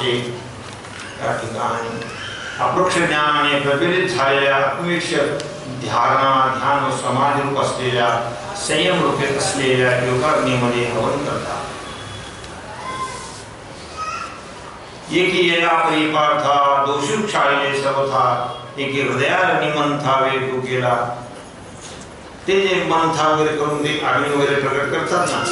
अपरोक्ष ज्ञानाने प्रज्वलित झालेल्या आत्मविषयक ध्यान व समाधी रूप असलेल्या संयम रूपे असलेल्या योगाग्नीमध्ये हवन करतात. एकी या परिपार्था दोषुक शाळेले सर्वथा एकी हृदयाला निमंथावे तू केला. ते जे मंथा वगैरे करून ते अग्नी वगैरे प्रकट करतात ना,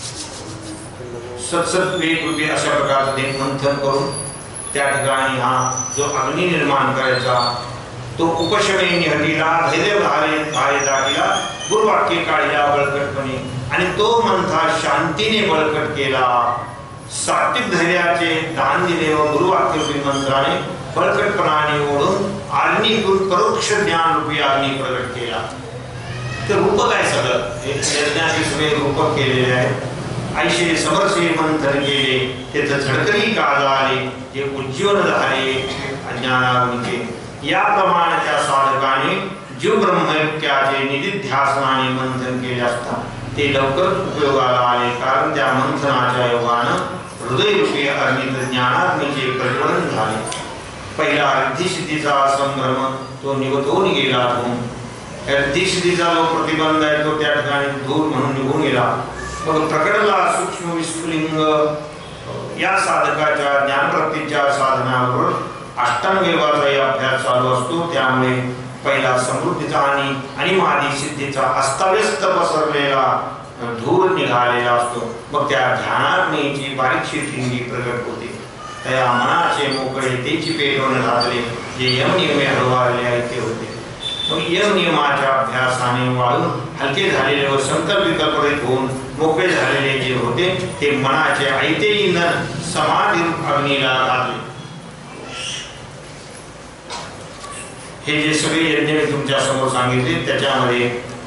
सतसत वेग रूपी अशा प्रकारचं ते मंथन करून त्या ठिकाणी हा जो अग्नी निर्माण करायचा तो उपशमे निहटीला धैर्य भारे दाटीला गुरुवाक्य काढला बळकटपणे आणि तो मंथा शांतीने बळकट केला. सात्विक धैर्याचे दान दिले व गुरुवाक्य मंत्राने बळकटपणाने ओढून अग्नीतून परोक्ष ज्ञान रूपी अग्नी प्रकट केला. ते रूपक आहे सगळं, हे यज्ञाचे सगळे रूपक केलेले आहे. ऐशे समरसे मंथन केले तेथ झडकरी काळ आले जे उज्ज्वल झाले अज्ञानाग्नीचे. या प्रमाणाच्या साधकाने जीव ब्रह्मैक्याचे निधिध्यासनाने मंथन केले असता ते लवकर उपयोगाला आले, कारण त्या मंथनाच्या योगानं हृदयरूपी अग्नीत ज्ञानाग्नीचे प्रज्वलन झाले. पहिला रिद्धिसिद्धीचा संभ्रम तो निवतून गेला. रिद्धिसिद्धीचा जो प्रतिबंध आहे तो त्या ठिकाणी धूर म्हणून निघून गेला. मग प्रकटला सूक्ष्म विस्फुलिंग. या साधकाच्या ज्ञानप्राप्तीच्या साधनाबरोबर अष्टांग योगाचाही अभ्यास चालू असतो. त्यामुळे पहिला समृद्धीचा आणि मादी सिद्धीचा अस्ताव्यस्त पसरलेला धूर निघालेला असतो. मग त्या ध्यानाग्नीची बारीकशी ठिणगी प्रकट होते. त्या मनाचे मोकळे तेची पेटवणे घातले जे यमनियमे हरवाले आहे ते होते. मग यम नियमाच्या अभ्यासाने वाळून हलके झालेले व संकल्प विकल्पित होऊन मोकळे झालेले जे होते ते मनाचे ऐते इंधन समाधी अग्नीला घातले. हे जे सगळे यज्ञ मी तुमच्या समोर सांगितले त्याच्यामध्ये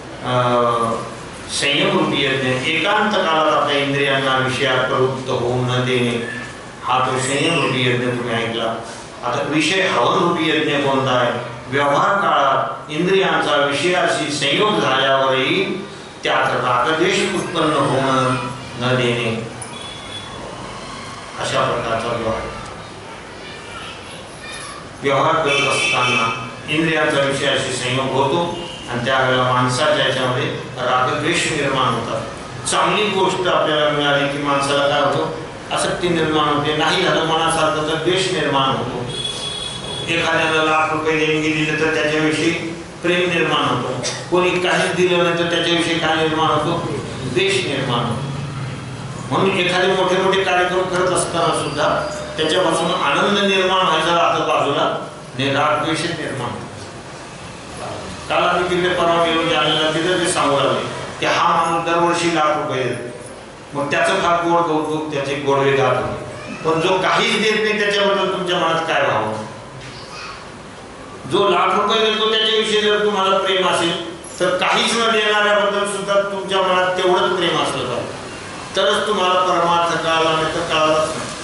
संयम रूपी यज्ञ, एकांत काळात आपल्या इंद्रियांना विषयात प्रवृत्त होऊ न देणे, हा तो संयम रूपी यज्ञ तुम्ही ऐकला. आता विषय हवन रूपी यज्ञ कोणता आहे? व्यवहार काळात इंद्रियांचा विषयाशी संयोग झाल्यावरही त्यात रागद्वेष उत्पन्न होणं न देणे, अशा प्रकारचा व्यवहार करत असताना इंद्रियांचा विषयाशी संयोग होतो आणि त्यावेळेला माणसाच्या याच्यामध्ये रागद्वेष निर्माण होतात. चांगली गोष्ट आपल्याला मिळाली की माणसाला काय होतो? आसक्ती निर्माण होते. नाही झालं मनासारखं तर द्वेष निर्माण होतो. एखाद्याला ₹1,00,000 देणगी दिली तर त्याच्याविषयी प्रेम निर्माण होतो. कोणी काहीच दिलं नाही तर त्याच्याविषयी काय निर्माण होतो? द्वेष निर्माण होतो. म्हणून एखादे मोठे मोठे कार्यक्रम करत असताना सुद्धा त्याच्यापासून आनंद निर्माण व्हायचा राहतो बाजूला, रागद्वेष निर्माण होतो. काल आम्ही तिकडे परवा गेलो जालन्याला, तिथे ते सांगू लागले की हा माणूस दरवर्षी ₹1,00,000 देतो. मग त्याचं फार गोड कौतुक, त्याचे गोडवे गात होते. पण जो काहीच देत नाही त्याच्याबद्दल तुमच्या मनात काय भाव? जो ₹1,00,000 देतो त्याच्याविषयी जर तुम्हाला प्रेम असेल तर काहीच न देणाऱ्याबद्दल सुद्धा तुमच्या मनात तेवढंच प्रेम असलं पाहिजे, तरच तुम्हाला परमार्थ कळाला, नाही तर कळालाच नाही.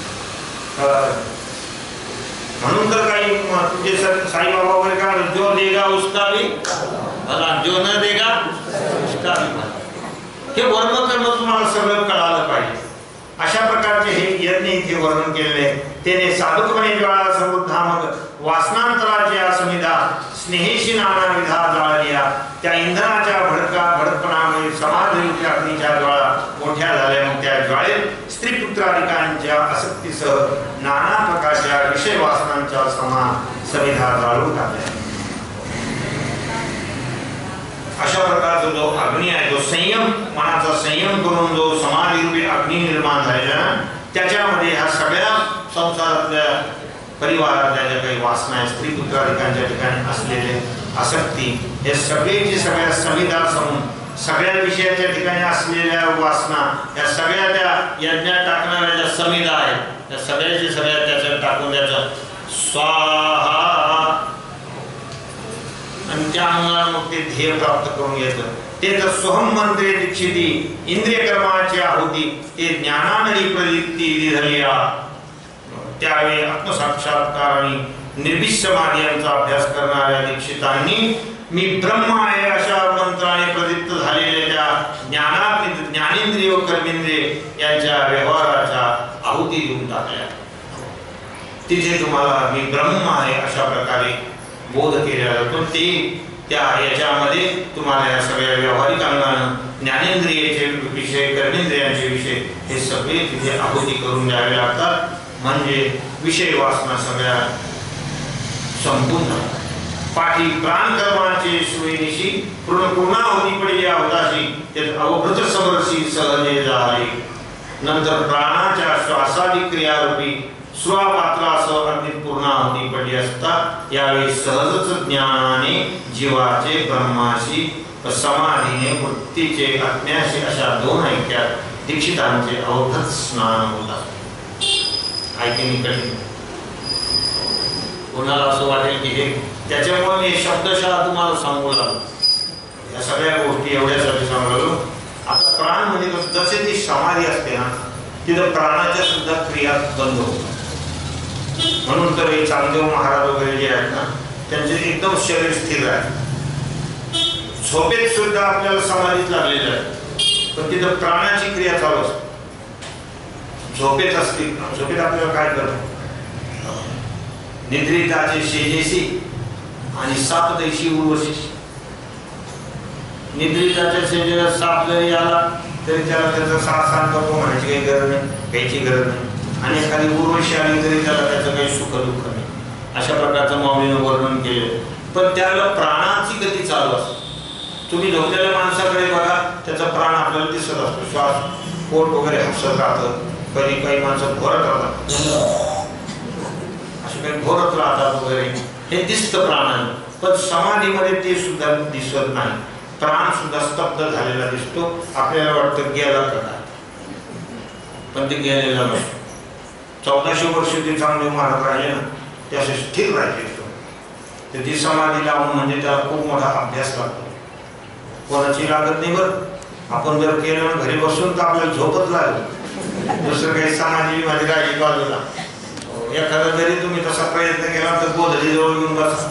म्हणून तर काही तुझे साईबाबा वगैरे काय, जो देगा उसका भी भला, जो न देगा उसका भी भला. हे वर्ण कर्म तुम्हाला सगळं कळालं पाहिजे. अशा प्रकारचे हे यज्ञ इथे वर्णन केलेले. त्याने साधुकपणे ज्वाळा समृद्धा मग वासनांतराची असमिधा स्नेहीशी नाना विधा जाळल्या. त्या इंधनाच्या भडकपणामुळे समाधी अग्नीच्या ज्वाळा मोठ्या झाल्या. मग त्या ज्वाळेत स्त्री पुत्राधिकांच्या आसक्तीसह नाना प्रकारच्या विषय वासनांच्या समिधा जाळून टाकल्या. अशा प्रकारचा जो अग्नी आहे, जो संयम, मनाचा संयम करून जो समाधीरूपी अग्नी निर्माण झालेला, त्याच्यामध्ये ह्या सगळ्या संसारातल्या परिवारातल्या ज्या काही वासना आहेत, स्त्री पुत्राधिकांच्या ठिकाणी असलेले आसक्ती, हे सगळ्याची सगळ्या समिधा समून सगळ्या विषयाच्या ठिकाणी असलेल्या वासना, या सगळ्या त्या यज्ञात टाकणाऱ्या ज्या समिधा आहेत, त्या सगळ्याची सगळ्या त्याच्यात टाकून द्यायचं स्वाहा, आणि त्या अंगाला मग ते ध्येय प्राप्त करून घ्यायचं. ते तर सोहम मंत्रे दीक्षिती इंद्रिय कर्माची आहुती ते ज्ञानानरी प्रदीप्ती झाल्या. त्यावेळी आत्मसाक्षात्कार आणि निर्भीड समाधी यांचा अभ्यास करणाऱ्या दीक्षितांनी मी ब्रह्म आहे अशा मंत्राने प्रदीप्त झालेल्या त्या ज्ञानेंद्रिय व कर्मेंद्रिय यांच्या व्यवहाराच्या आहुती देऊन टाकल्या. तिथे तुम्हाला मी ब्रह्म आहे अशा प्रकारे बोध केलेला जातो. त्या याच्यामध्ये तुम्हाला या सगळ्या व्यावहारिक अंगानं ज्ञानेंद्रियाचे विषय, कर्मेंद्रियांचे विषय हे सगळे तिथे आहुती करून द्यावे लागतात. म्हणजे विषय वासना सगळ्या संपूर्ण पाठी प्राण कर्माचे सोयीनिशी पूर्णाहुती पडली अवताशी त्यात अवभृत समरसी सहजे झाले. नंतर प्राणाच्या श्वासादी क्रियारूपी स्वपात्रासह अग्नीत पूर्णाहुती पडली असता यावेळी सहजच ज्ञानाने जीवाचे ब्रह्माशी समाधीने वृत्तीचे आत्म्याशी अशा दोन ऐक्यात दीक्षितांचे अवभृत स्नान होतात. ऐकणे कठीण कोणाला असं वाटेल की हे त्याच्यामुळे मी शब्दशः तुम्हाला सांगू लागलो. या सगळ्या गोष्टी एवढ्यासाठी सांगलो. आता प्राण म्हणजे जसे ती समाधी असते ना तिथं प्राणाच्या सुद्धा क्रिया बंद होतात. म्हणून तर हे चांगदेव महाराज वगैरे जे आहेत ना त्यांचे एकदम शरीर स्थिर आहे. झोपेत सुद्धा आपल्याला समाधीत लागलेलं आहे पण तिथं प्राणाची क्रिया चालू असते. झोपेत असते, झोपेत आपल्याला काय करतो निद्रिताचे शेजेसी आणि सापदैशी उर्वशी. निद्रिताच्या शेजेला साप जरी आला तरी त्याला त्याचा सांग करतो म्हणायची काही गरज नाही, घ्यायची गरज नाही. आणि एखादी उर्वशी आली तरी त्याला त्याचं काही सुख दुःख नाही. अशा प्रकारचं माऊलीनं वर्णन केलं. पण त्याला प्राणाची गती चालू असते. तुम्ही झोपलेल्या माणसाकडे बघा त्याचा प्राण आपल्याला दिसत असतो. श्वास पोट वगैरे हसत राहतं. कधी काही माणसं घोरत राहतात, असे काही घोरत राहतात वगैरे हे दिसतं प्राणाने. पण समाधीमध्ये ते सुद्धा दिसत नाही. प्राण सुद्धा स्तब्ध झालेला दिसतो. आपल्याला वाटतं गेला का काय पण ते गेलेला नसतो. 1400 वर्ष ते चांगले महाराज राहिले ना ते असे स्थिर राहिले. तर ती समाधी लावून म्हणजे त्याला खूप मोठा अभ्यास लागतो. कोणाची लागत नाही बरं. आपण जर केलं घरी बसून तर आपल्याला झोपच लागेल. दुसरं काही समाधी माझी राहिली बाजूला. एखादा जरी तुम्ही तसा प्रयत्न केला तर गोधडी जवळ घेऊन बसा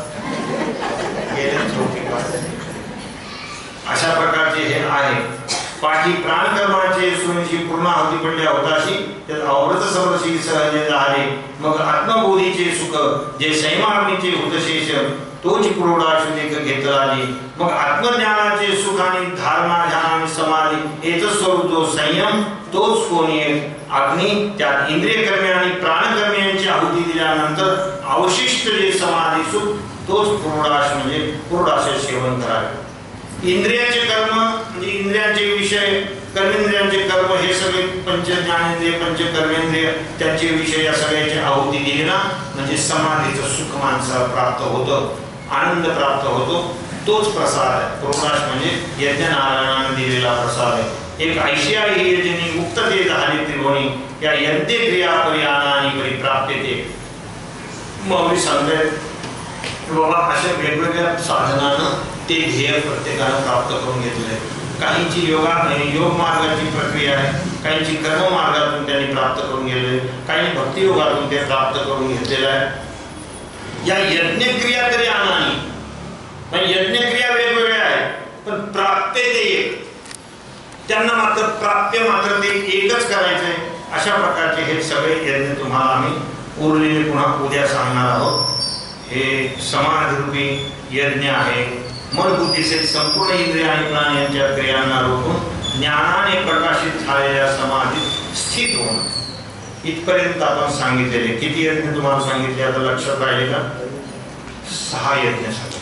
अशा प्रकारचे हे आहे. पाठी प्राण कर्माचे सोयीची पूर्णाहुती पडली अवताशी त्यात अवृत समरसी सहजे झाले. मग आत्मबोधीचे सुख जे संयमाग्नीचे हुतशेष तोच क्रोडाशुदेक घेतला आली. मग आत्मज्ञानाचे सुख आणि धारणा ध्यान आणि समाधी हेच स्वरूप जो संयम तोच कोणी अग्नी. त्यात इंद्रिय कर्मे आणि प्राणकर्मे यांची आहुती दिल्यानंतर अवशिष्ट जे समाधी सुख तोच क्रोडाश म्हणजे क्रोडाशय सेवन करावे. इंद्रियाचे कर्म म्हणजे इंद्रियांचे विषय, कर्मेंद्रियांचे कर्म हे सगळे पंच ज्ञानेंद्रिय पंच कर्मेंद्रिय त्यांचे विषय या सगळ्याची आहुती दिली ना म्हणजे समाधीचं सुख माणसाला प्राप्त होतं, आनंद प्राप्त होतो. तोच प्रसाद आहे. क्रोडाश म्हणजे यज्ञ नारायणाने दिलेला प्रसाद आहे. एक ऐशिया ही यजनी मुक्तते झाली त्रिभुवनी या यज्ञ क्रिया परियानानी परिप्राप्यते. मग मी सांगते बाबा अशा वेगवेगळ्या साधनानं ते ध्येय प्रत्येकानं प्राप्त करून घेतलंय. काहींची योग मार्गाची प्रक्रिया आहे, काहींची कर्म मार्गातून त्यांनी प्राप्त करून घेतले, काही भक्ती योगातून ते प्राप्त करून घेतलेलं आहे. या यज्ञक्रिया तरी आणानी पण यज्ञक्रिया वेगवेगळ्या आहेत पण प्राप्य ते एक. त्यांना मात्र प्राप्य मात्र ते एकच करायचंय. अशा प्रकारचे हे सगळे यज्ञ तुम्हाला आम्ही उरलेले पुन्हा उद्या सांगणार आहोत. हे समाधिरूपी यज्ञ आहे. मन बुद्धीचे संपूर्ण इंद्रिय आणि प्राण यांच्या क्रियांना रोखून ज्ञानाने प्रकाशित झालेल्या समाधीत स्थित होणं इथपर्यंत आपण सांगितलेले. किती यज्ञ तुम्हाला सांगितले आता लक्षात राहिले का? 6 यज्ञ सांगितले.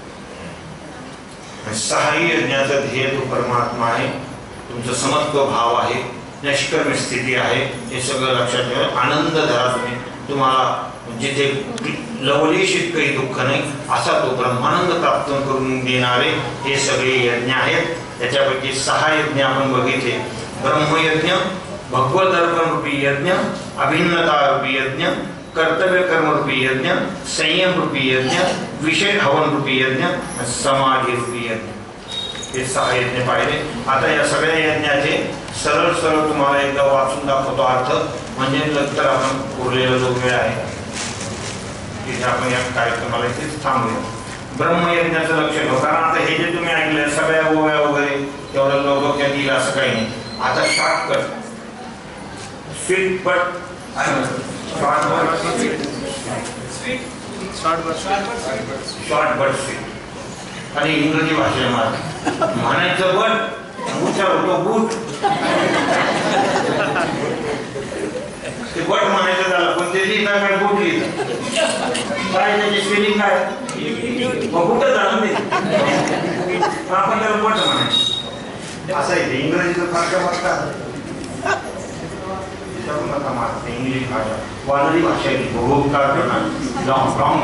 6 यज्ञाचा ध्येय तो परमात्मा आहे. तुमचा समत्व भाव आहे, निष्कर्म स्थिती आहे. हे सगळं लक्षात ठेवा. आनंद धरा तुम्ही. तुम्हाला जिथे लवलेशित काही दुःख नाही असा तो ब्रह्मानंद प्राप्त करून देणारे हे सगळे यज्ञ आहेत. त्याच्यापैकी 6 यज्ञ आपण बघितले. ब्रह्मयज्ञ, भगवत अर्पण रूपी यज्ञ, अभिन्नता रूपी यज्ञ, कर्तव्य कर्म रूपी यज्ञ, संयम रूपी यज्ञ, विषय हवन रूपी यज्ञ, समाधी रूपी यज्ञ. हे 6 यज्ञ पाहिले. आता या सगळ्या यज्ञाचे सरळ सरळ तुम्हाला एकदा वाचून दाखवतो अर्थ. म्हणजे नंतर आपण उरलेला जो वेळ आहे तिथे आपण या कार्यक्रमाला इथेच थांबूया. ब्रह्मयज्ञाचं लक्ष ठेवा. कारण आता हे जे तुम्ही ऐकलं सगळ्या गोव्या वगैरे तेवढं डोक्यात येईल असं काही नाही. आता shortcut sweet but short but sweet. आणि इंग्रजी भाषेमध्ये म्हणायचं बट उच्चार होतो बूट. ते बट म्हणायचं झालं पण ते लिहिता काय बूट लिहितं काय त्याची स्पेलिंग काय मग कुठं झालं ते आपण त्याला बट म्हणायचं असं आहे. ते इंग्रजीचं फारका वाटतं इंग्लिश भाषा वादळी भाषा आहे. भोगोपकार करणार लॉंग लॉंग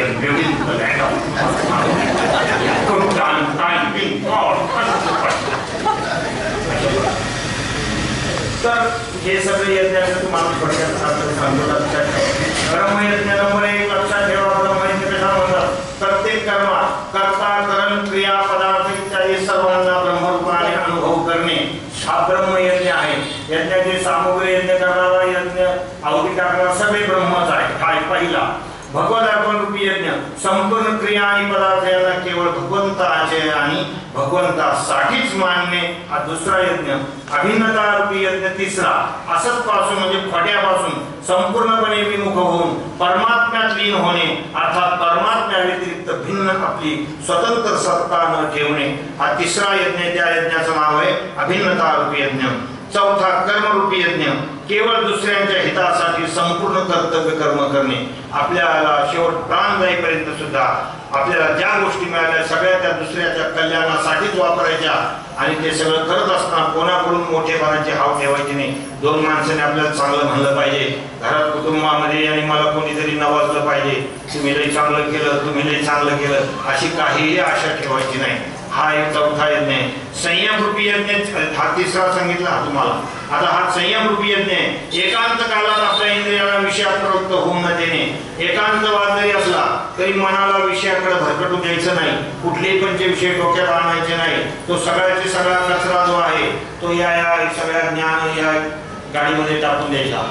तर हे सगळे यज्ञाचं तुम्हाला थोडक्यात सांगतो. ब्रह्मयज्ञ नंबर 1 लक्षात ठेवा. ब्रह्मयज्ञ कशा म्हणतात? प्रत्येक कर्मात कर्ता करण क्रिया पदार्थ इत्यादी सर्वांना ब्रह्मरूपाने अनुभव करणे हा ब्रह्मयज्ञ आहे. यज्ञाचे सामुग्री यज्ञ करणारा यज्ञ आहुती टाकणारा सगळे ब्रह्मच आहे. हा पहिला. भगवत अर्पण रूपी यज्ञ संपूर्ण क्रिया आणि पदार्थ यांना केवळ भगवंताचे आणि भगवंतासाठीच मानणे हा दुसरा यज्ञ. अभिन्नता रूपी यज्ञ तिसरा. असत पासून म्हणजे फट्यापासून संपूर्णपणे विमुख होऊन परमात्म्यात लीन होणे अर्थात परमात्म्या व्यतिरिक्त भिन्न आपली स्वतंत्र सत्ता न ठेवणे हा तिसरा यज्ञ. त्या यज्ञाचं नाव आहे अभिन्नता रूपी यज्ञ. चौथा कर्मरूपी यज्ञ. केवळ दुसऱ्यांच्या हितासाठी संपूर्ण कर्तव्य कर्म करणे. आपल्याला शेवट प्राण जाईपर्यंत सुद्धा आपल्याला ज्या गोष्टी मिळाल्या सगळ्या त्या दुसऱ्याच्या कल्याणासाठीच वापरायच्या आणि ते सगळं करत असताना कोणाकडून मोठेपणाची हाव ठेवायची नाही. दोन माणसाने आपल्याला चांगलं म्हणलं पाहिजे. घरात कुटुंबामध्ये आणि मला कोणीतरी नवाजलं पाहिजे. तुम्ही लई चांगलं केलं, तुम्ही लई चांगलं केलं अशी काहीही आशा ठेवायची नाही. हा एक चौथा यज्ञ आहे. संयम रूपी यज्ञ हा तिसरा सांगितला तुम्हाला. आता हा संयम रूपी यज्ञ आहे. एकांत कालात आपल्या इंद्रियाला विषयात प्रवृत्त होऊ न देणे. एकांतवाद जरी असला तरी मनाला विषयाकडे भरकटू द्यायचं नाही. कुठलेही पंच विषय डोक्यात आणायचे नाही. तो सगळ्याचे सगळा कचरा जो आहे तो या सगळ्या ज्ञान या गाडीमध्ये टाकून द्यायचा.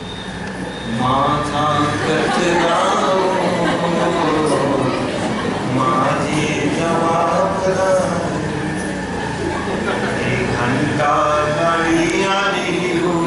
माझा कचरा माझी जबाबदारी घंटा गाडी आली हो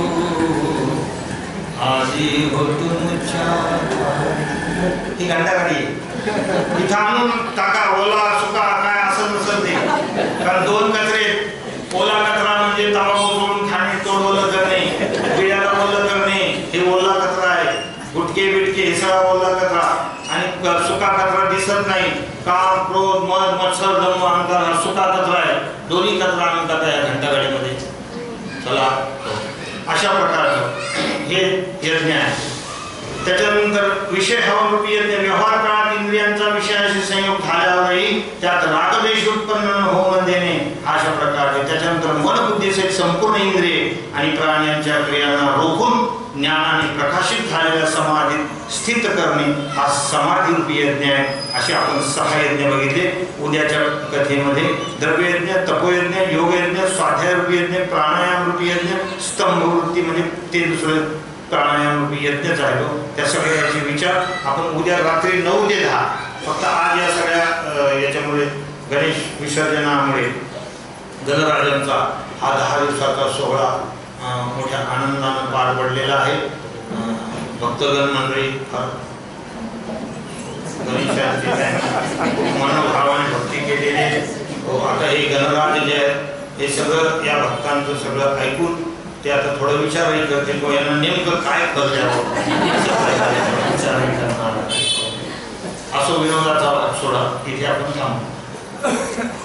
आधी हो तुमच्या ही घंटा गाडी इथं आणून टाका. ओला सुका काय असं नसेल ते. कारण दोन कचरे. ओला कचरा म्हणजे तंबाखू सोडून खाणे तोड ओलं करणे, पिळ्याला ओलं करणे हे ओला कचरा आहे. गुटके बिटके हे सगळा ओला कचरा. आणि सुका कचरा दिसत नाही. काम क्रोध मद मत्सर दम अहंकार हा सुका कचरा आहे. दोन्ही कचरा आणून टाका या घंटा गाडीमध्ये. चला अशा प्रकारचं हे यज्ञ आहे. त्याच्यानंतर विषय हवारूपी यज्ञ. व्यवहार काळात इंद्रियांचा विषयाशी संयोग झाल्यावरही त्यात रागद्वेष उत्पन्न होऊ न देणे अशा प्रकारचे. त्याच्यानंतर मनबुद्धीचे संपूर्ण इंद्रिये आणि प्राण्यांच्या क्रियांना रोखून ज्ञानाने प्रकाशित झालेल्या समाधीत स्थित करणे हा समाधी रूपी यज्ञ आहे. असे आपण 6 यज्ञ बघितले. उद्याच्या कथेमध्ये द्रव्ययज्ञ, तपोयज्ञ, योगयज्ञ, स्वाध्याय रूपी यज्ञ, प्राणायाम रूपी यज्ञ, स्तंभ वृत्ती म्हणजे ते दुसरं प्राणायाम रूपी यज्ञच आहे. त्या सगळ्याचे विचार आपण उद्या रात्री 9 ते 10 फक्त आज या सगळ्या याच्यामुळे गणेश विसर्जनामुळे गणराजांचा हा 10 दिवसाचा सोहळा मोठ्या आनंदानं पार पडलेला आहे. भक्तगण मंडळी गणेशांची मनोभावाने भक्ती केलेली. आता हे गणराज जे आहे हे सगळं या भक्तांचं सगळं ऐकून ते आता थोडं विचारही करतील की यांना नेमकं काय फल द्यावं विचारही करणार. असो विनोदाचा सोडा इथे आपण थांबू.